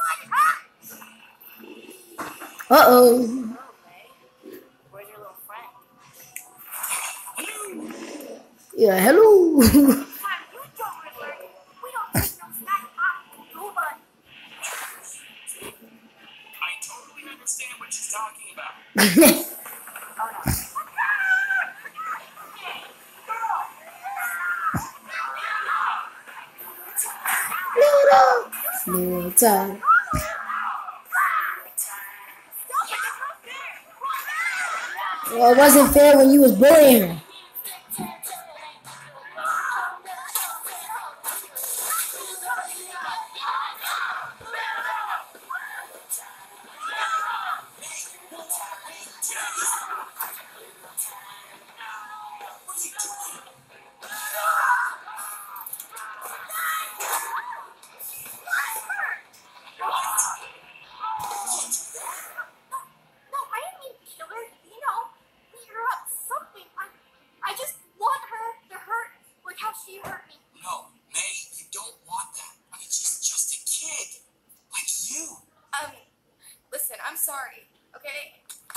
Rewind. Ah! Uh-oh. Where's your little friend? Yeah, hello. Fine, you don't Riddler. We don't take no snack off nobody. I totally understand what she's talking about. Oh no. Little time. Well, it wasn't fair when you was bullying her. No, I didn't mean kill her. You know, beat her up, something. I, I just want her to hurt like how she hurt me. No, May, you don't want that. I mean, she's just a kid. Like you. Um, listen, I'm sorry, okay?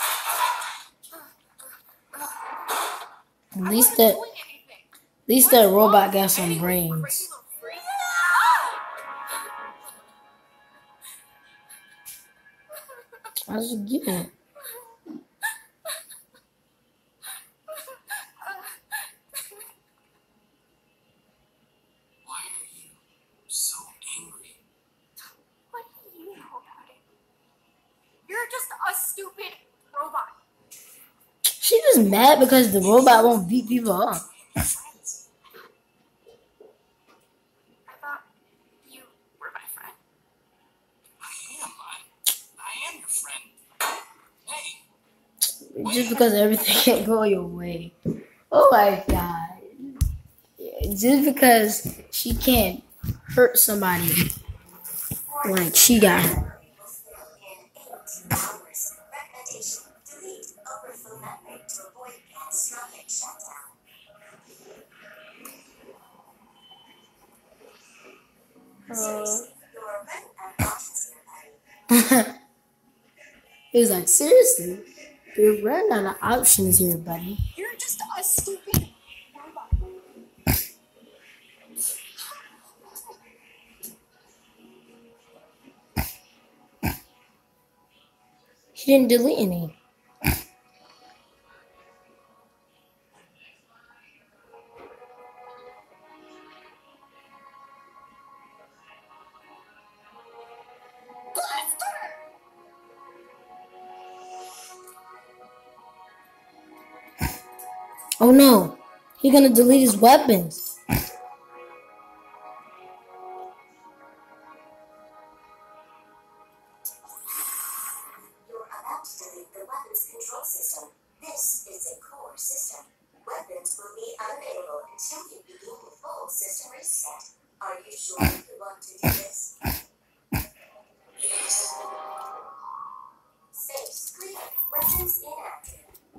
At least that, at least that robot got some brains. How's it getting? Why are you so angry? What do you know about it? You're just a stupid robot. She just mad because the robot won't beat people up. Friends. I thought you were my friend. I am. I, I am your friend. Hey, Just because everything can't go your way. Oh my god. Yeah, just because she can't hurt somebody like she got hurt. Recommendation: delete overflow memory to avoid catastrophic shutdown. Seriously, you're running out of options here, buddy. He was like, seriously? You're running out of options here, buddy. You're just a stupid robot. He didn't delete any. Oh no, he's gonna delete his weapons. You're about to delete the weapons control system. This is a core system. Weapons will be unavailable until you begin the full system reset. Are you sure you want to do this? yes. Space clear. Weapons inactive.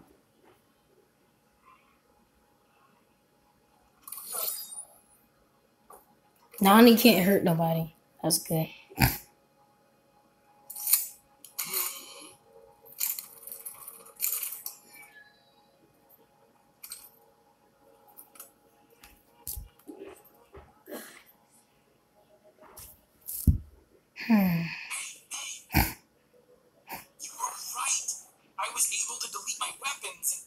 Now he can't hurt nobody. That's good. Hmm. You were right. I was able to delete my weapons.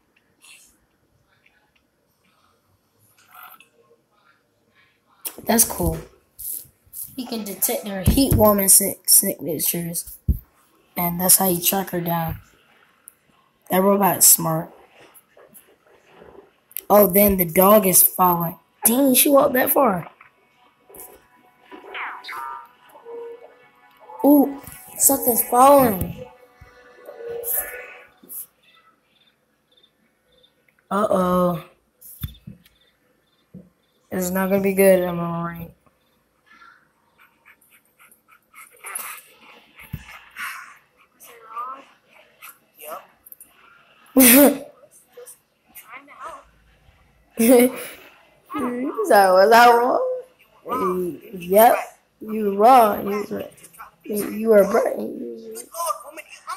That's cool. He can detect her heat warming signatures. And that's how you track her down. That robot is smart. Oh, then the dog is following. Dang, she walked that far. Ooh, something's following. Uh-oh. It's not gonna be good, am I right? Was I wrong? Yep. He's like, was I wrong? Uh, Yep, you were wrong. You were, you, you were right. You- Lord, woman, I'm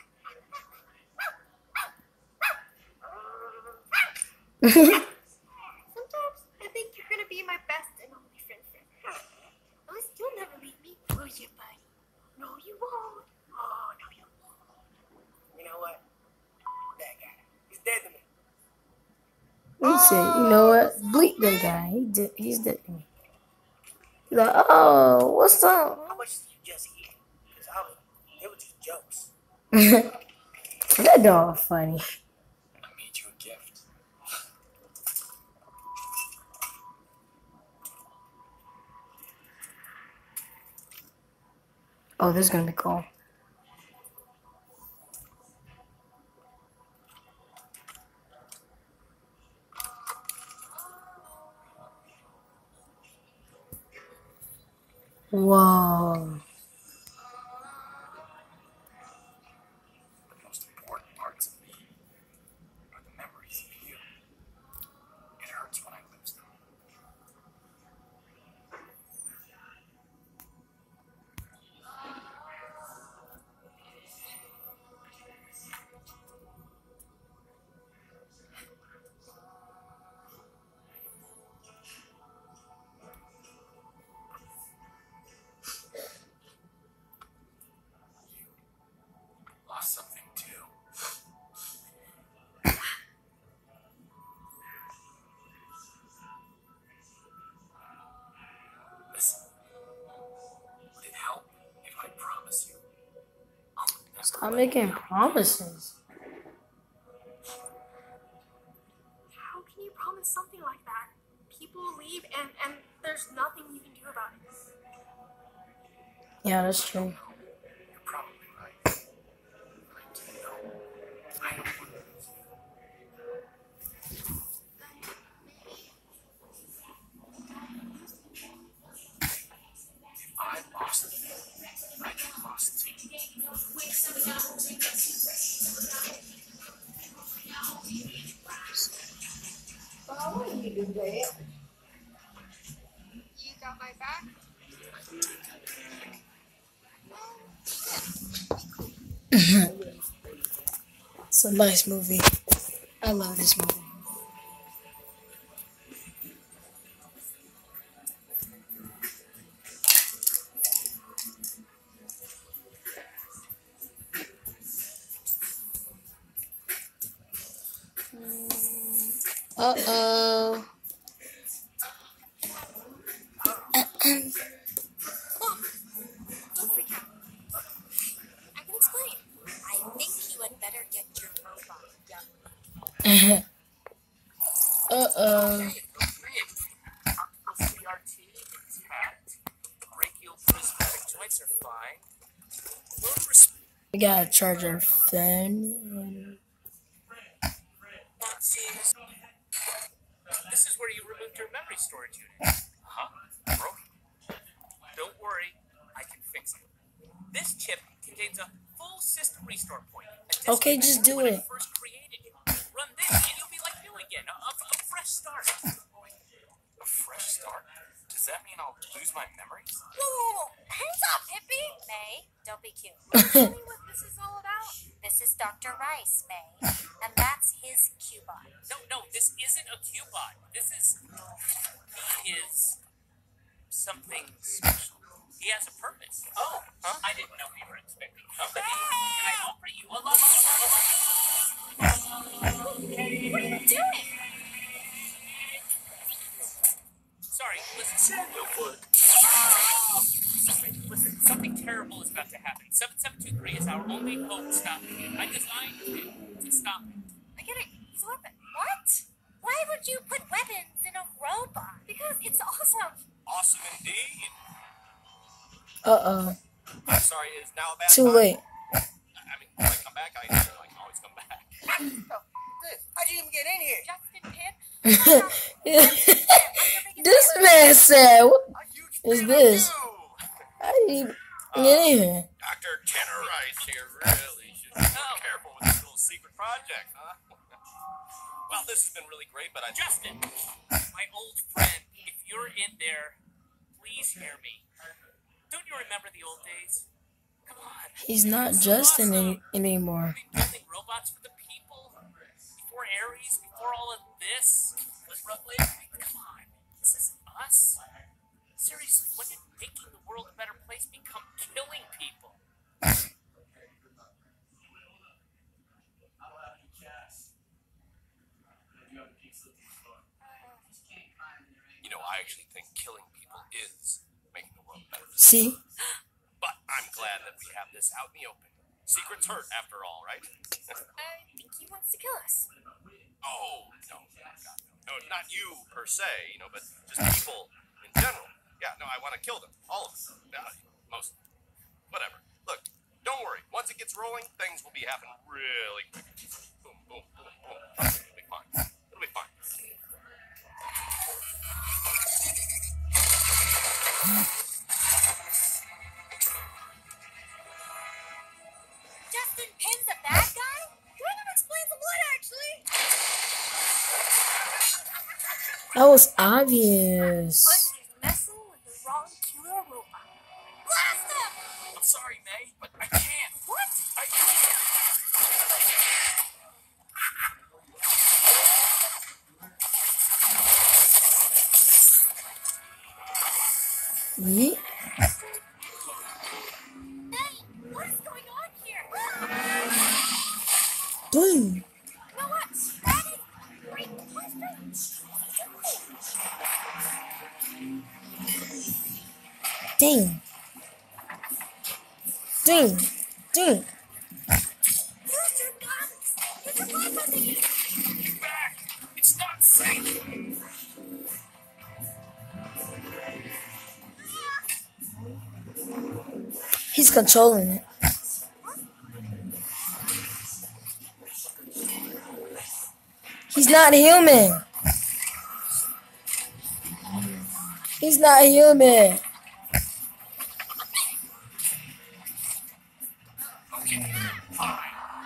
a... Sometimes I think you're gonna be my best and only friend forever. At least you'll never leave me, will you, buddy? No, you won't. Oh, no, you won't. You know what? That guy, he's dead to me. He said, you know what? Bleep that guy. He did. He's dead to me. He's like, oh, what's up? How much did you just eat? Because I was, they were just jokes. That dog funny. I made you a gift. Oh, this is gonna be cool. Whoa. The most important parts of me are the memories of you. It hurts when I lose them. Lost something too. Listen, would it help if I promise you I'll never Stop let making you down? promises. How can you promise something like that? People leave and, and there's nothing you can do about it. Yeah, that's true. You're probably right. But I do know I don't want to lose you. If I lost you, I get lost too. Why would you do that? You got my back? It's a nice movie. I love this movie. Uh oh. Don't freak out. I can explain. I think you had better get your robot, young man. Uh oh. Optical C R T intact. Brachial prismatic joints are fine. Motor response We gotta charge our phone. seems. This is where you removed your memory storage unit. Huh? Broken. Don't worry, I can fix it. This chip contains a full system restore point. A Okay, disk just do when I it. first created it. Run this and you'll be like new again. A, a, a fresh start. A fresh start? Does that mean I'll lose my memories? Whoa, whoa, whoa. Hands up, hippie! May, don't be cute. Tell me what this is all about. This is Doctor Rice, May. And that's his Cubot. No, no, this isn't a Cubot. This is. He is. something special. He has a purpose. Oh, huh? I didn't know we were expecting company. Can I offer you a lot? What are you doing? Sorry, listen. Sorry, listen, something terrible is about to happen. seven seven two three is our only hope of stopping it. I designed it to stop it. I get it. He's a weapon. What? Why would you put weapons in a robot? Because it's awesome. Awesome indeed. Uh oh. I'm sorry, it is now a bad Too time. late. I mean, when I come back, I, I can always come back. How'd you even get in here? Justin Pip. This man said, what A huge is fan this? of you. How did he get in here? Doctor Tanner Rice here really should be careful with this little secret project, huh? Well, this has been really great, but I Justin, my old friend, if you're in there, please hear me. Don't you remember the old days? Come on. He's not So Justin awesome. any- anymore. I mean, building robots for the people before Ares, before all of this was roughly. Come on, this isn't us. Seriously, when did making the world a better place become killing people? You know, I actually think killing people is making the world better. See? But I'm glad that we have this out in the open. Secrets hurt, after all, right? I think he wants to kill us. Oh, no, God, no. No, not you per se, you know, but just people in general. Yeah, no, I want to kill them. All of them. Uh, most. Whatever. Look, don't worry. Once it gets rolling, things will be happening really quick. Boom, boom, boom, boom. It'll be fine. It'll be fine. Justin Pin's a bad guy? Kind of explains a lot, actually. That was obvious. But he's messing with the wrong killer robot. Blast him! I'm sorry, May, but I can't. What? I can't. Yeet. Hey, what is going on here? Boom. You know what? That is a great question. Ding. Ding. Ding. Use your guns! Use your weapons again! Get back. It's not safe. He's controlling it. He's not human. He's not human. Okay, fine.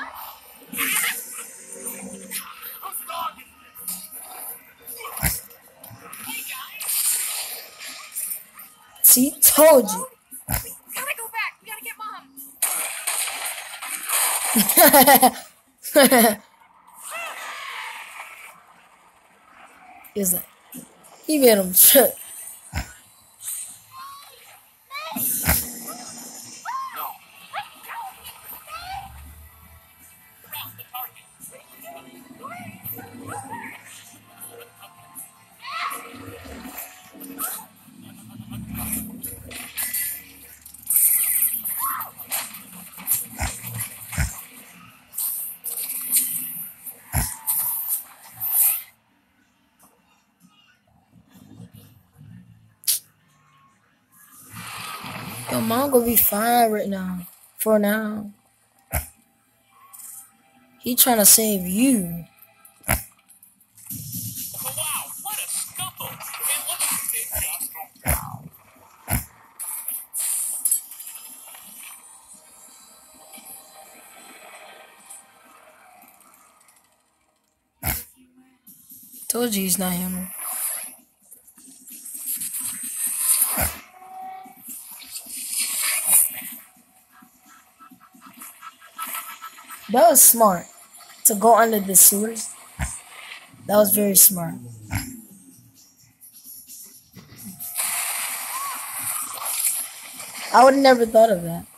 Who's talking? Hey, guys. See, told you. We gotta go back. We gotta get Mom. Is that? He made him trip. Drop the target. Your mom gonna be fine right now. For now. He trying to save you. Oh, wow, what a scuffle. Hey, look at this, Justin. Told you he's not human. That was smart. To go under the sewers. That was very smart. I would have never thought of that.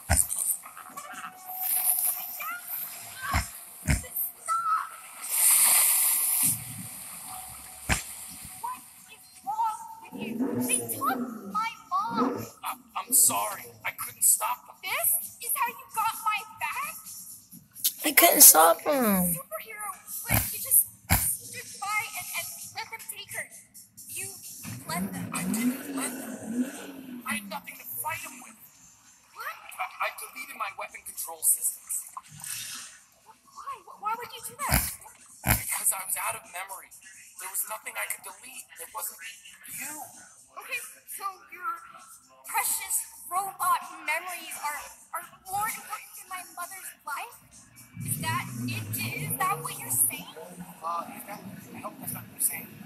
What is wrong with you? They took my mom. I'm, I'm sorry. I couldn't stop them. This is how you got my back? He couldn't stop him. Superhero, but you just stood by and, and let them take her. You let them. I didn't let them. I had nothing to fight them with. What? I, I deleted my weapon control systems Why? Why would you do that? because I was out of memory. There was nothing I could delete. There wasn't you. Okay, so your precious robot memories are, are more important than my mother's life? Is that it? Is that what you're saying? Uh, that,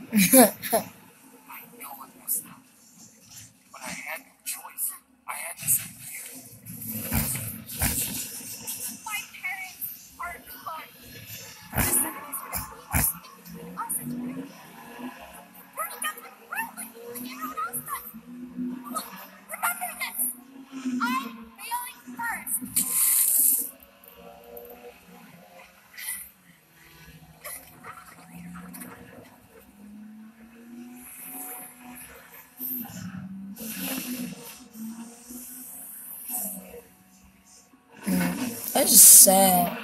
know it was them. But I had no choice. I had to sit here. My parents are gone. The seventies were the eighties. Us is great. Bernie got the world like everyone else does. Look, remember this. I'm failing first. That's just sad.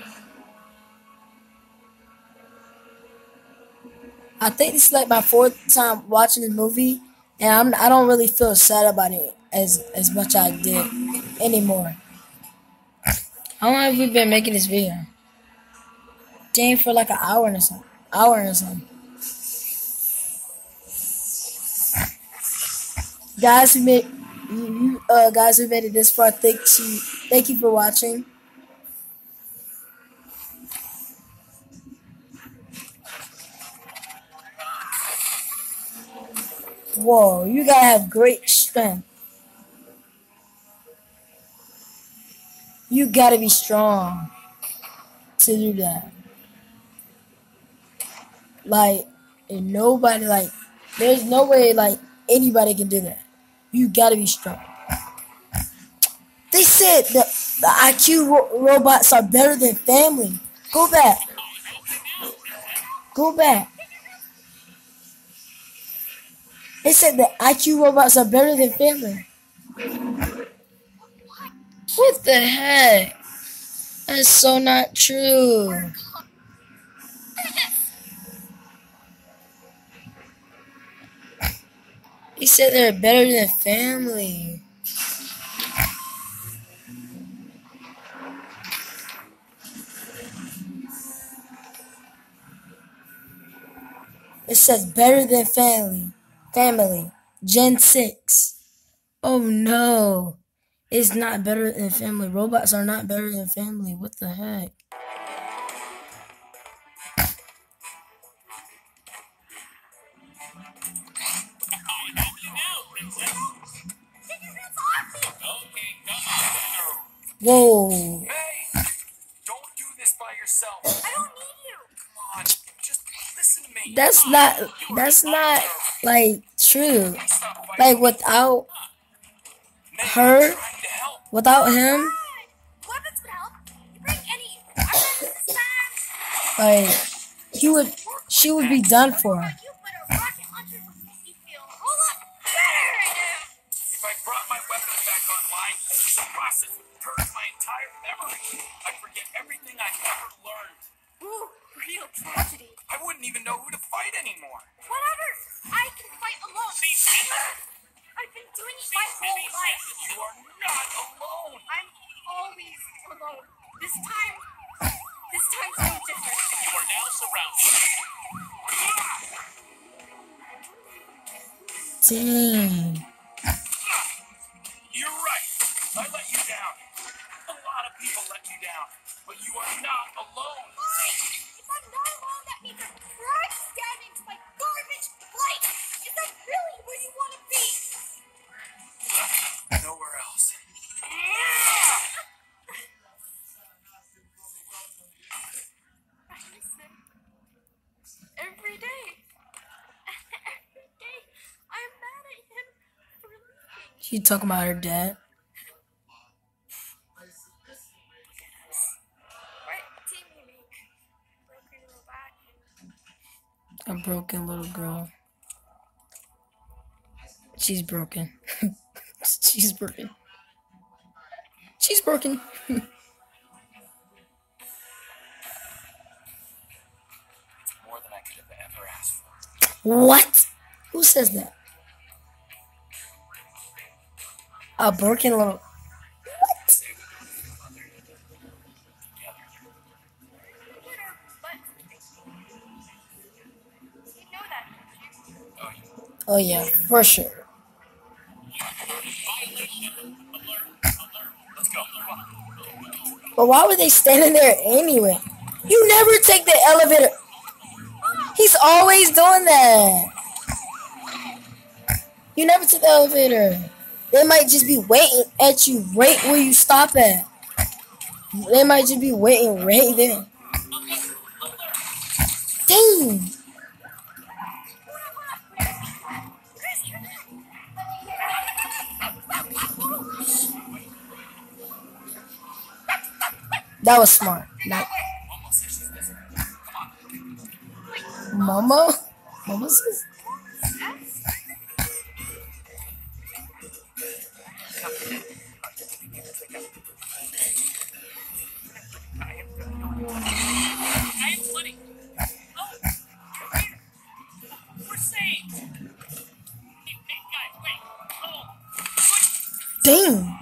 I think this is like my fourth time watching this movie, and I'm I don't really feel sad about it as as much as I did anymore. How long have we been making this video? Dang, for like an hour or something. Hour or something. Guys who made you, you uh guys who made it this far, thank you thank you for watching. Whoa, you gotta have great strength. You gotta be strong to do that. Like, and nobody, like, there's no way, like, anybody can do that. You gotta be strong. They said the, the I Q ro- robots are better than family. Go back. Go back. They said the I Q robots are better than family. What the heck? That's so not true. He said they're better than family. It says better than family. Family. Gen six. Oh no. It's not better than family. Robots are not better than family. What the heck? Whoa. Hey! Don't do this by yourself. I don't need you. Come on, just listen to me. That's not, that's not, like, true. Like, without her, without him, Weapons would help. You bring any weapons, stabs. like, he would, she would be done for. You put a rocket launcher would make me feel a whole lot better right now. If I brought my weapons back online, the process would purge my entire memory. I'd forget everything I've ever learned. Ooh, real tragedy. I wouldn't even know who to fight anymore. Whatever. I can fight alone. See, I've been doing it my whole life. you are not alone. I'm always alone. This time, this time's no different. You are now surrounded. dang. You're right. I let you down. A lot of people let you down. But you are not alone. If I'm not alone, that means I'm right down into my garbage life. Is that really where you want to be? Nowhere else. I listen every day. Every day, I'm mad at him for leaving. She talking about her dad. What did we make? Broken robot and A broken little girl. She's broken. She's broken. She's broken. It's more than I could have ever asked for. What? Who says that? A broken little. What? Say we go to your mother together. Twitter, but you know that, don't you? Oh, you Oh yeah, for sure. Let's go. But why were they standing there anyway? You never take the elevator. He just always doing that. You never took the elevator. They might just be waiting at you right where you stop at. They might just be waiting right there. Dang. That was smart. Like, Mama? Mama says? I am flooding. Oh, you're here. We're saved. Hey, hey, guys, wait. Oh, Dang.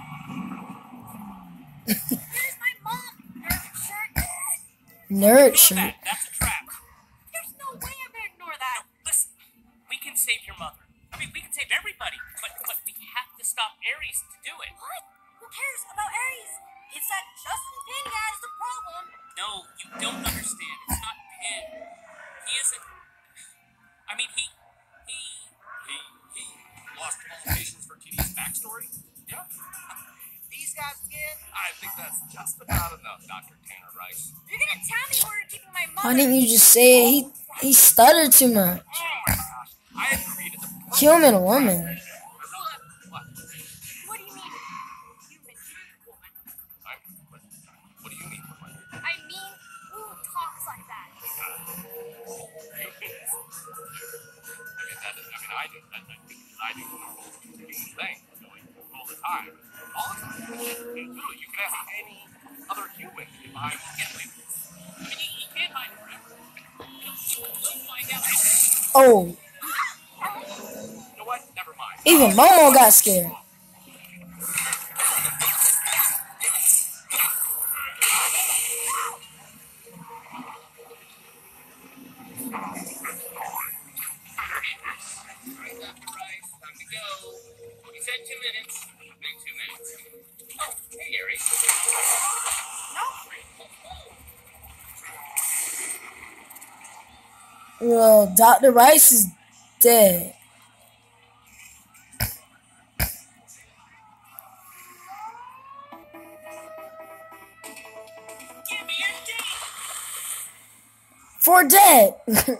Where's my mom? Nerd shirt. Nerd ignore shirt. that. That's a trap. There's no way I'm gonna ignore that. Listen, we can save your mother. I mean, we can save everybody, but but we have to stop Ares to do it. What? Who cares about Ares? It's that Justin Pin guy's the problem. No, you don't understand. It's not Pin. He isn't. I mean, he he He he lost all patience for T D's backstory. Yeah. These guys again? I think that's just about enough, Doctor Tanner Rice. You're gonna tell me where you're keeping my mother. Why didn't you just say it? He, he stuttered too much. Oh my gosh! I had created the perfect Human woman. What? What do you mean, human woman? I'm, what, what do you mean, woman? I mean, who talks like that? I mean, that is, I mean, I do that. that I do the normal human thing, you know, all the time, all the time. Literally, you can ask any other human if I get away with this. I mean, he, he can't hide forever. We'll find out. Oh, You know what? Never mind. even Momo got scared. Alright, Doctor Rice, time to go. You said two minutes. Been two minutes. Oh, hey, Ares. Well, Doctor Rice is dead. Give me a D. For dead.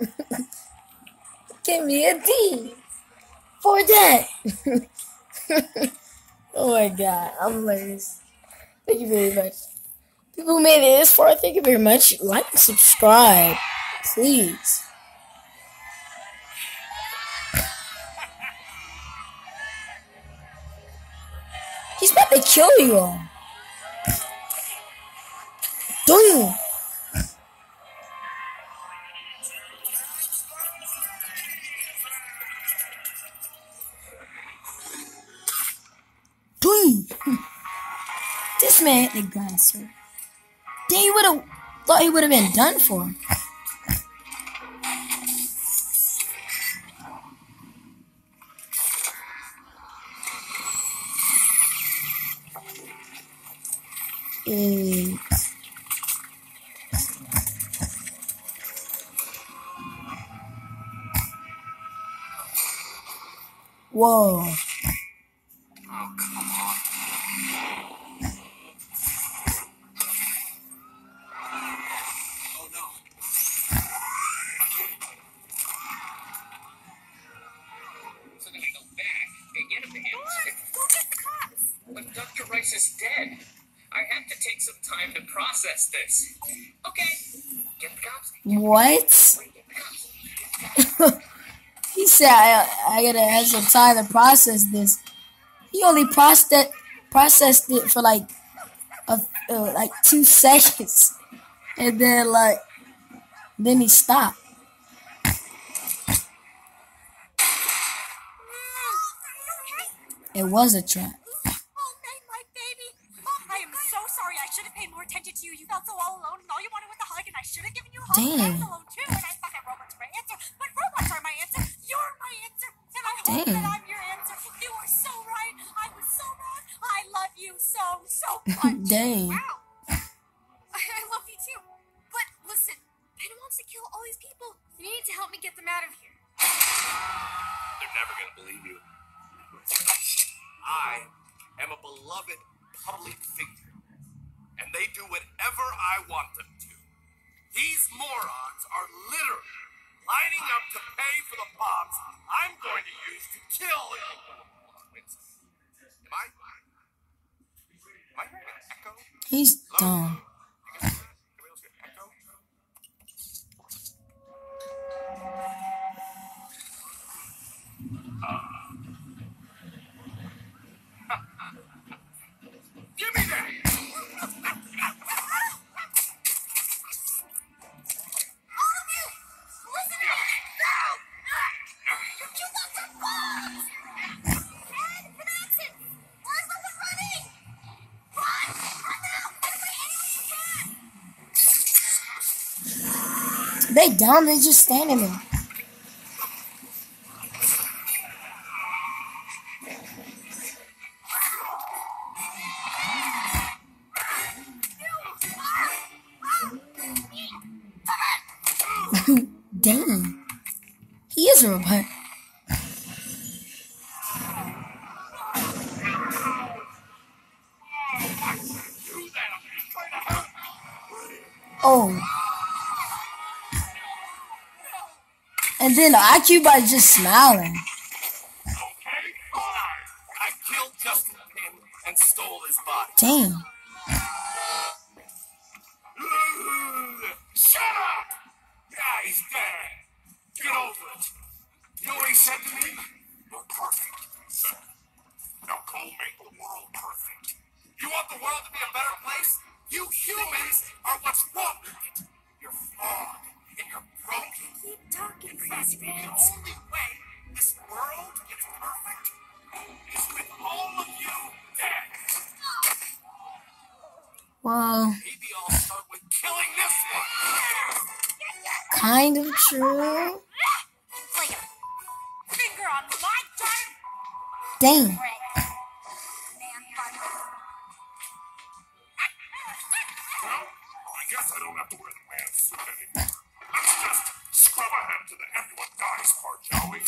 Give me a D. For dead. Oh my god, I'm hilarious. Thank you very much. People who made it this far, thank you very much. Like and subscribe, please. He's about to kill you all. Damn. Damn. This man hit the ground, sir. Then he would have thought he would have been done for. Mm. Whoa. Oh, come on. Oh, no. So then I go back and get him to him. Go get the cops. But Doctor Rice is dead. I have to take some time to process this. Okay. Get the cops. What? Wait, get the cops. He said I, I gotta have some time to process this. He only processed processed it for like a, uh, like two seconds, and then like then he stopped. It was a trap. Oh, May, my baby. I am so sorry. I should have paid more attention to you. You felt so all alone, and all you wanted was a hug, and I should have given you a hug. Damn. I was alone too, and I thought that robots were my answer. But robots are my answer. You're my answer, and I hope Damn. that I'm your answer. You are so right. I was so wrong. I love you so, so much. Dang. Wow. I, I love you too. But listen, Ben wants to kill all these people. You need to help me get them out of here. They're never gonna believe you. I am a beloved public figure, and they do whatever I want them to. These morons are literally lining up to pay for the bombs I'm going to use to kill. Am I? Am I hearing an echo? He's dumb. Give me that! All of you, listen to me! Now! You got some bombs! Ed, Maxon! Where's the one running? Run! Run now! Get away any way you can! They dumb. They just standing there. Dang. He is a robot. Oh. And then the I Q bot is just smiling. Okay, fine. I killed Justin Pin and stole his body. Damn. Shut up! Yeah, he's dead. Get over it. You know what he said to me? You're perfect. Now go make the world perfect. You want the world to be a better place? You humans are what's wrong with it. You're flawed and you're broken. Keep talking, The Fazbear's. only way this world is perfect is with all of you dead. Well, Maybe I'll start with killing this one. kind of true. Like a finger on my darn Dang. bread. Man bun. Well, I guess I don't have to wear the man's suit anymore. Let's just scrub ahead to the everyone dies part, shall we?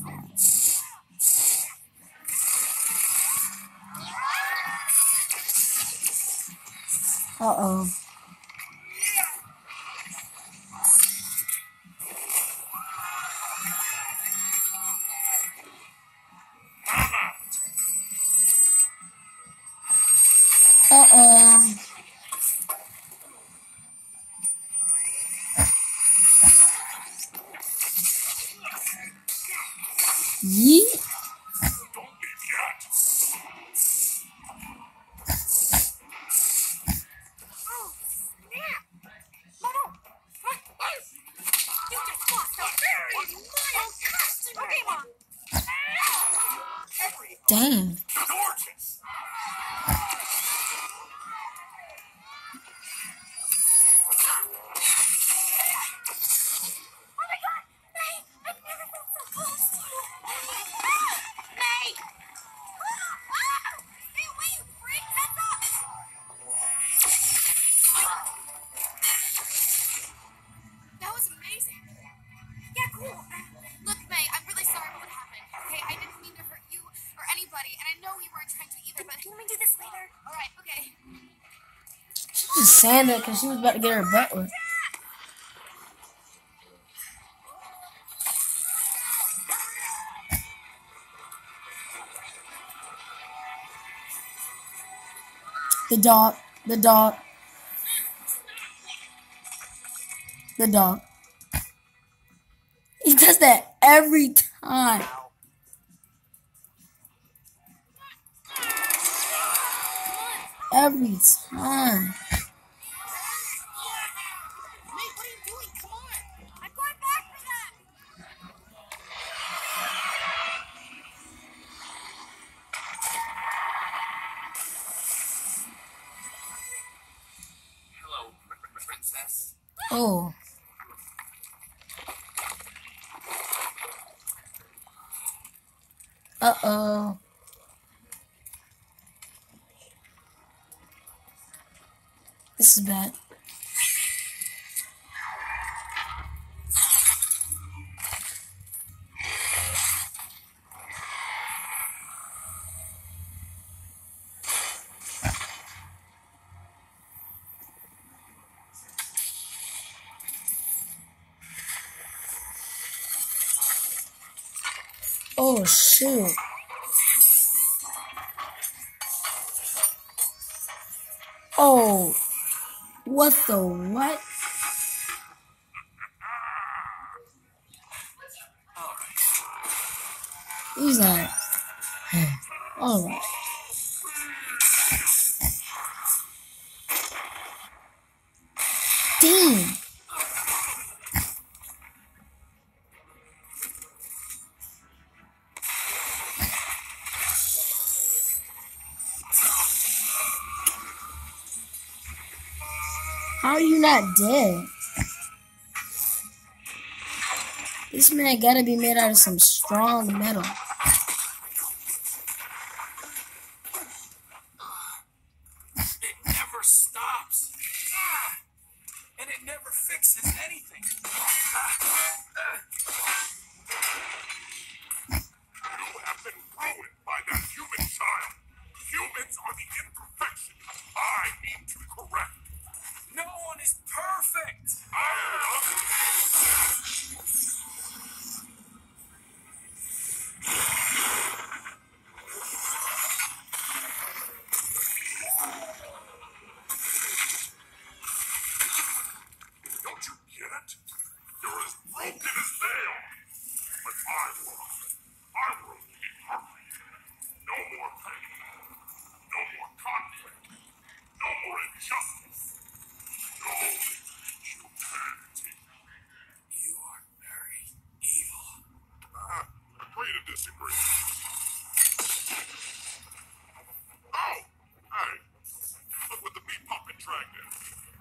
Uh-oh. Uh-oh. Yeet. Don't leave yet. Oh, snap! No, no! What? You just lost a very loyal customer! Okay, Mom! Dang. Gorgeous. Oh my god! May! I've never felt so close to you! May! Ah! Stay away, you freak! Heads up! That was amazing. Yeah, cool. Look, May, I'm really sorry about what happened. Okay, I didn't mean to hurt you or anybody, and I know you weren't trying to either, but Can we do this later? alright, okay. She just saying that because she was about to get her butt whipped. The dog. The dog. The dog. He does that every time. Every time. May, what are you doing? Come on! I'm going back for them! Hello, pr- princess. Oh. Uh-oh. This is bad. Oh shoot. Oh, what the what? He's like, alright. Damn. How are you not dead? This man gotta be made out of some strong metal. It never stops. Ah, and it never fixes anything. Ah, ah. You have been ruined by that human child. Humans are the imperfection I need to correct. No one is perfect. I am. Don't you get it? You're as broken as they are. But I will. I will keep harmony. No more pain. No more conflict. No more injustice. No humanity. You are very evil. Uh, agree to disagree. Oh! Hey! Look what the meat puppet dragged in.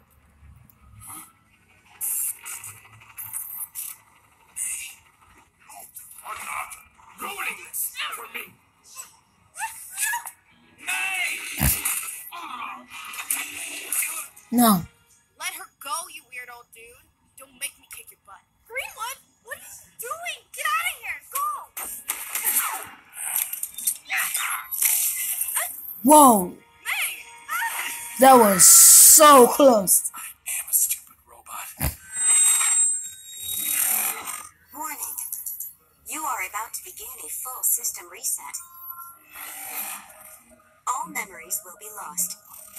You are not ruining this for me. No. Let her go, you weird old dude. Don't make me kick your butt. Greenwood, what are you doing? Get out of here. Go. Whoa. May. That was so close. I am a stupid robot. Warning. You are about to begin a full system reset. All memories will be lost.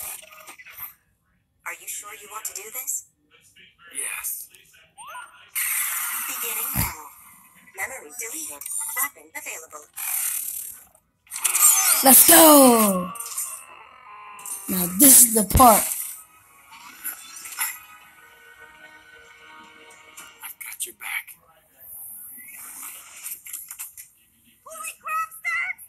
Are you sure you want to do this? Yes. Beginning now. Memory deleted. Weapon available. Let's go. Now this is the part. I've got your back. Holy crap, Stacks!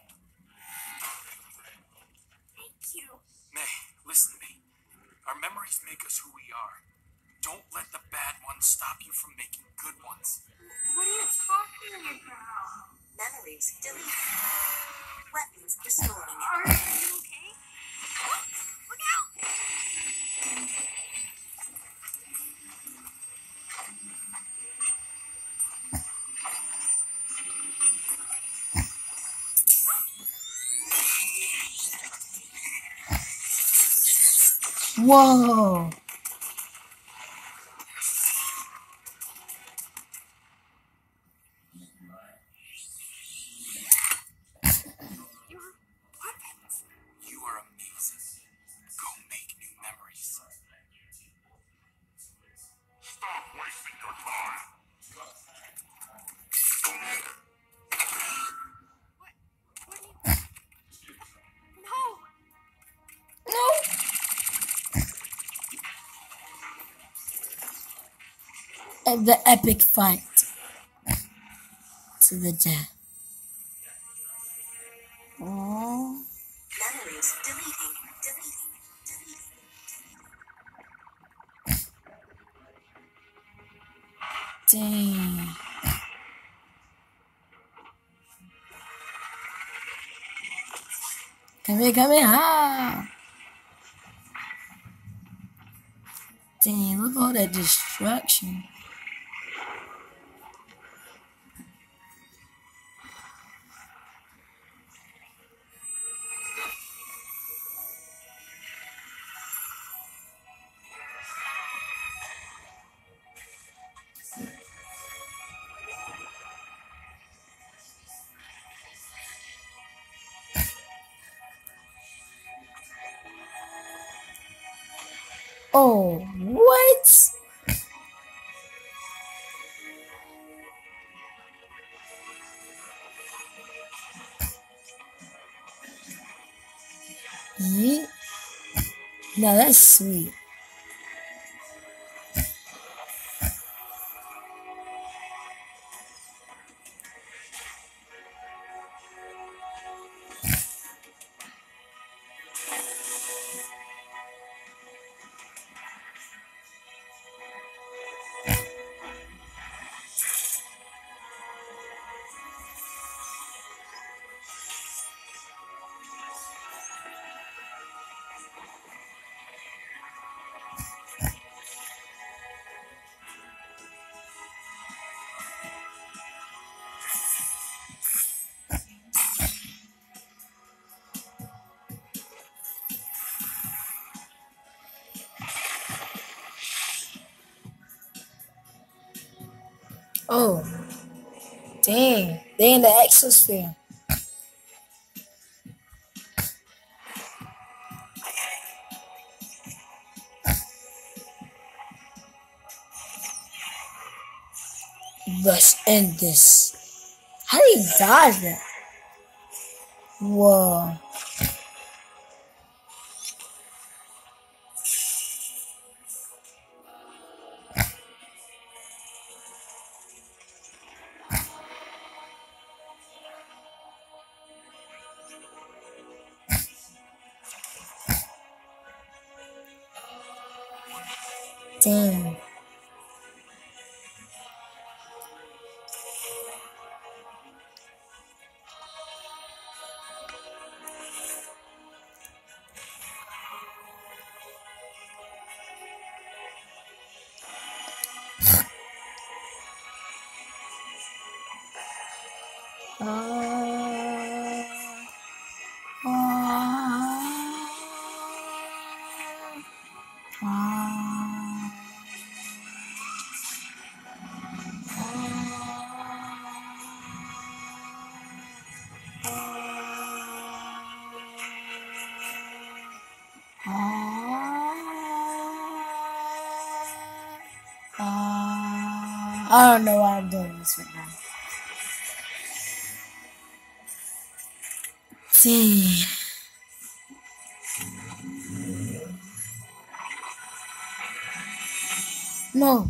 Thank you. May, listen to me. Our memories make us who we are. Don't let the bad ones stop you from making good ones. What are you talking about? Memories deleted. Weapons restored. Are you okay? Look out! Whoa. You are amazing. Go make new memories. Stop wasting your time. What? What do you... No! No. And the epic fight to the death. Oh. Memories deleting. Deleting. Deleting. Dang. Come here, come here. Ha. Dang, look at all that destruction. Oh, what? Yeah. Now that's sweet. Oh, dang. They in the exosphere. Let's end this. How did he dodge that? Whoa. Damn. Uh, uh, uh, I don't know why I'm doing this right now. Dang. No.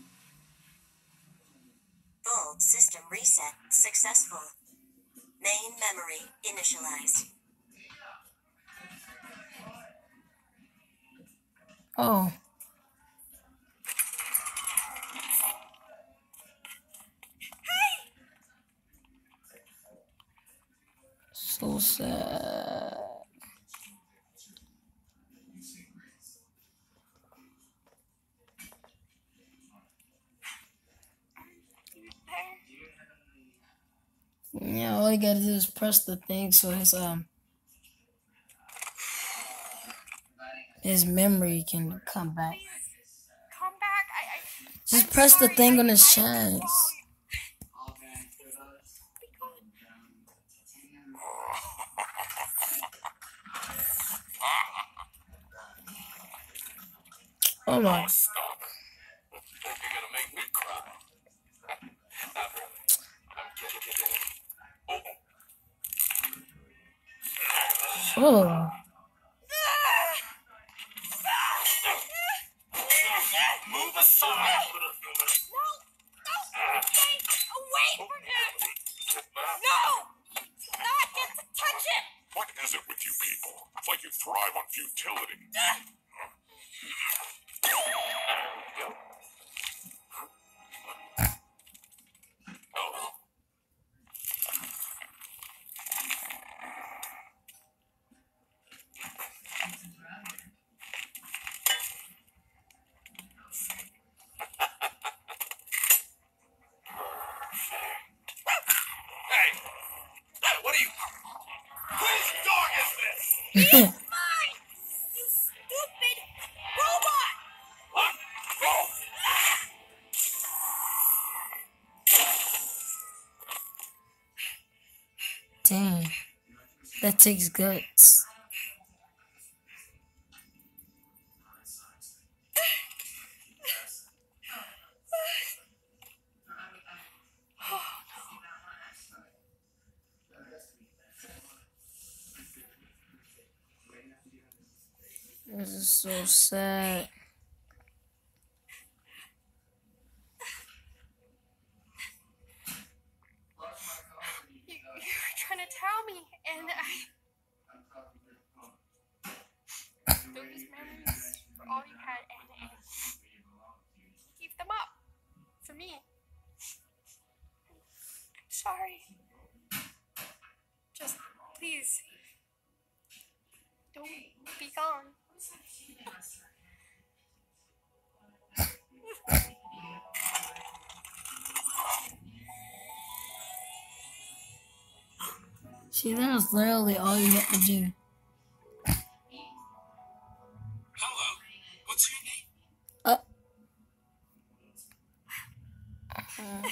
Full system reset successful. Main memory initialized. Oh. So sad. Yeah, all you gotta do is press the thing so his um his memory can come back. Come back. I, I Just I'm press the sorry, thing I- on his I- chest. Oh my. Stop. You're gonna make me cry. Not really. I'm kidding. Oh. Move aside, little human. No! No! Stay away from him! No! Not get to touch him! What is it with you people? It's like you thrive on futility. Oh. Hey! Hey, what are you? Whose dog is this? Mine! You stupid robot! What? Oh. Dang. That takes guts. This is so sad. You, you were trying to tell me, and I. Those memories were all you had, and, and keep them up for me. I'm sorry. Just please don't be gone. See, that was literally all you had to do. Hello. What's your name? Uh. uh.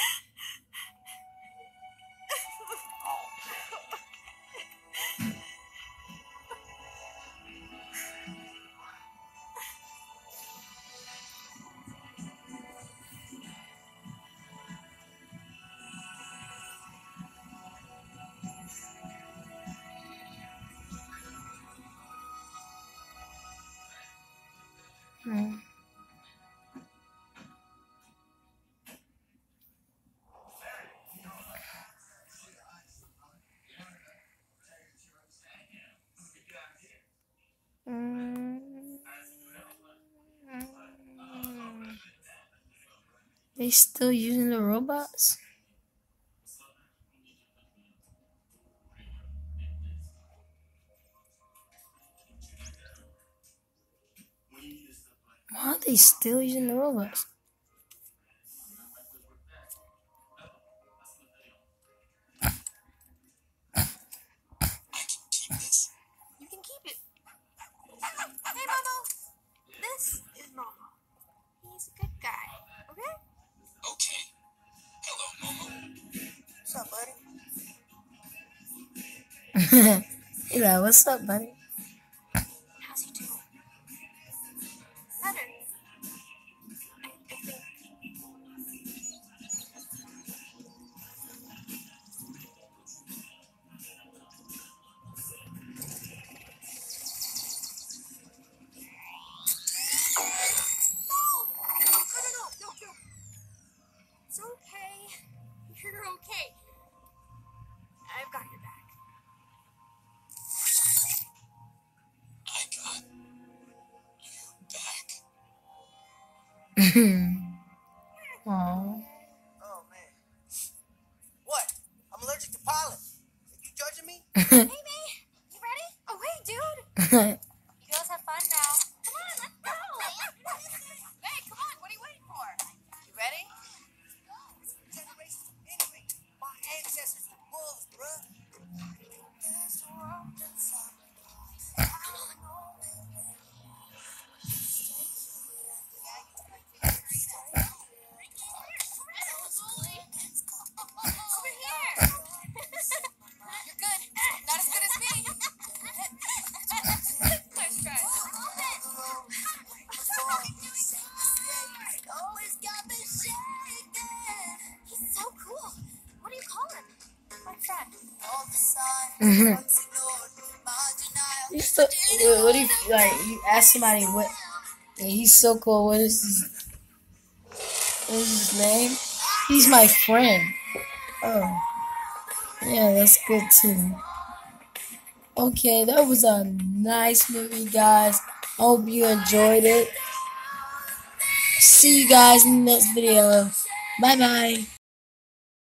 Hmm. They still using the robots? Why are they still using the robots? You can keep it. Hey, Momo. This is Momo. He's a good guy, okay? Okay. Hello, Momo. What's up, buddy? He's like, what's up, buddy? How's he doing? Better. I, I think. It's okay. You're okay. I've got your back. I got you back. Aww. Oh, man. What? I'm allergic to pollen. Are you judging me? Hey, May. You ready? Oh, hey, dude. You girls have fun now. Come on, let's go. Hey, come on. What are you waiting for? You ready? Generations anyway. My ancestors were wolves, bruh. There's a world inside. Over here. You're good. Not as good as me. Nice try. Always got me shaking. He's so cool. What do you call him? My friend. You so, what do you like? You ask somebody what? Yeah, he's so cool. What is his? What is his name? He's my friend. Oh, yeah, that's good too. Okay, that was a nice movie, guys. I hope you enjoyed it. See you guys in the next video. Bye bye.